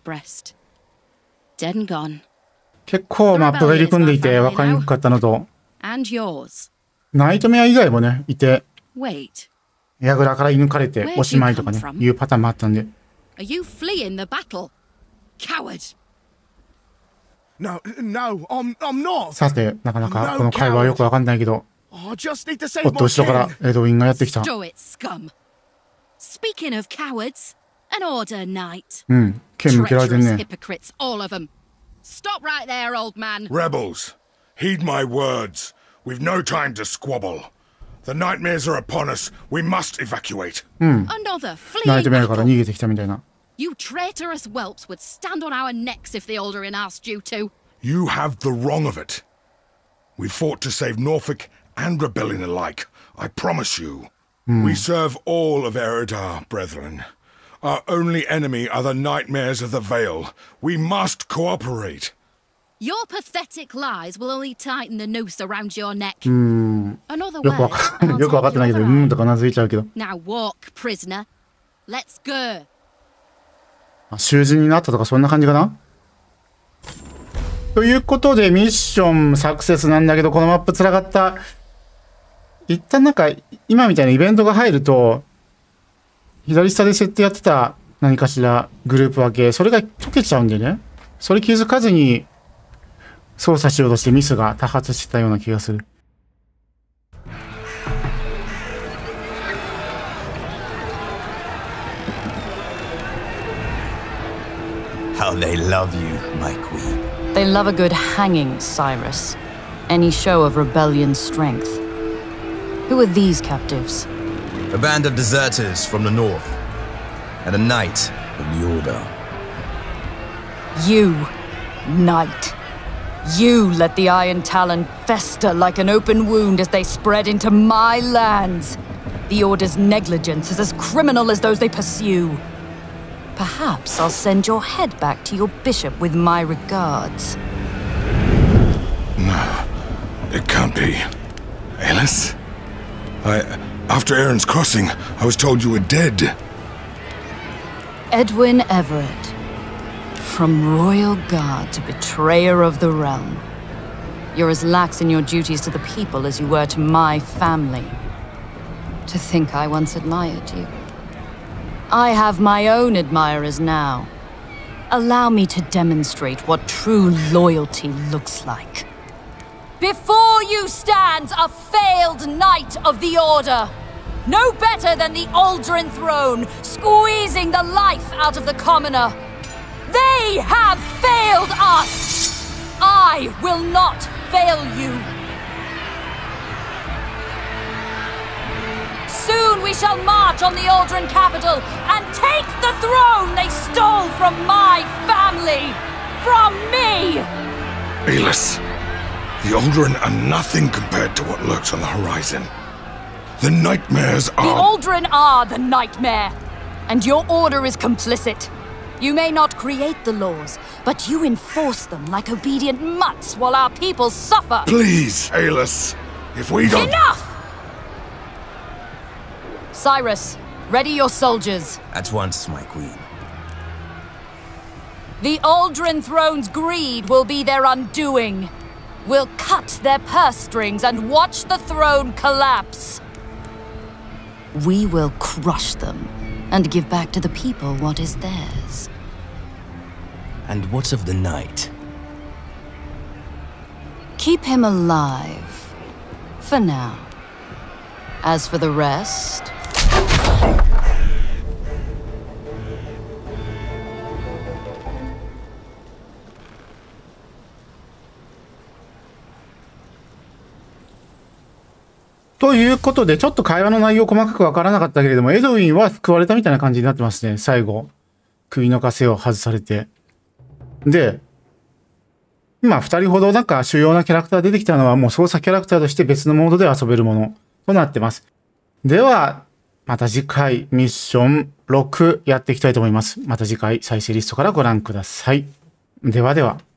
結構マップが入り組んでいて分かりにくかったのと、ナイトメア以外もね、いて、櫓から射抜かれておしまいとかね、いうパターンもあったんで。 Coward! No, I'm not. さて、なかなかこの会話はよくわかんないけど、おっと、後ろからエドウィンがやってきた。 Speaking of cowards, an order, knight. うん、剣向けられてんね。 Hypocrites, all of them. Stop right there, old man. Rebels, heed my words. We've no time to squabble. The nightmares are upon us. We must evacuate. うん。ナイトメアから逃げてきたみたいな。 You traitorous whelps would stand on our necks if the Alderaan asked you to. You have the wrong of it. We fought to save Norfolk and Rebellion alike. I promise you. We serve all of Eredar, brethren. Our only enemy are the nightmares of the Vale. We must cooperate. Your pathetic lies will only tighten the noose around your neck. Another word, and I'll take your other eye. Now walk, prisoner. Let's go. 囚人になったとかそんな感じかな。ということでミッションサクセスなんだけど、このマップ辛かった。一旦なんか今みたいなイベントが入ると左下で設定やってた何かしらグループ分け、それが解けちゃうんでね、それ気づかずに操作しようとしてミスが多発してたような気がする。 How they love you, my queen. They love a good hanging, Cyrus. Any show of rebellion strength. Who are these captives? A band of deserters from the north, and a knight of the Order. You, knight. You let the Iron Talon fester like an open wound as they spread into my lands. The Order's negligence is as criminal as those they pursue. Perhaps I'll send your head back to your bishop with my regards. No, it can't be. Alice? After Erin's crossing, I was told you were dead. Edwin Everett. From royal guard to betrayer of the realm. You're as lax in your duties to the people as you were to my family. To think I once admired you. I have my own admirers now. Allow me to demonstrate what true loyalty looks like. Before you stands a failed knight of the Order. No better than the Alderaan throne, squeezing the life out of the commoner. They We have failed us! I will not fail you! Soon we shall march on the Aldrin capital and take the throne they stole from my family! From me! Aelus, the Aldrin are nothing compared to what lurks on the horizon. The nightmares are... The Aldrin are the nightmare, and your order is complicit. You may not create the laws, but you enforce them like obedient mutts while our people suffer. Please, Aelus, if we don't... Enough! Cyrus, ready your soldiers. At once, my queen. The Aldrin throne's greed will be their undoing. We'll cut their purse strings and watch the throne collapse. We will crush them and give back to the people what is theirs. And what of the knight? Keep him alive. For now. As for the rest... ということで、ちょっと会話の内容細かくわからなかったけれども、エドウィンは救われたみたいな感じになってますね。最後。首の枷を外されて。で、今二人ほどなんか主要なキャラクター出てきたのはもう操作キャラクターとして別のモードで遊べるものとなってます。では、また次回ミッション6やっていきたいと思います。また次回再生リストからご覧ください。ではでは。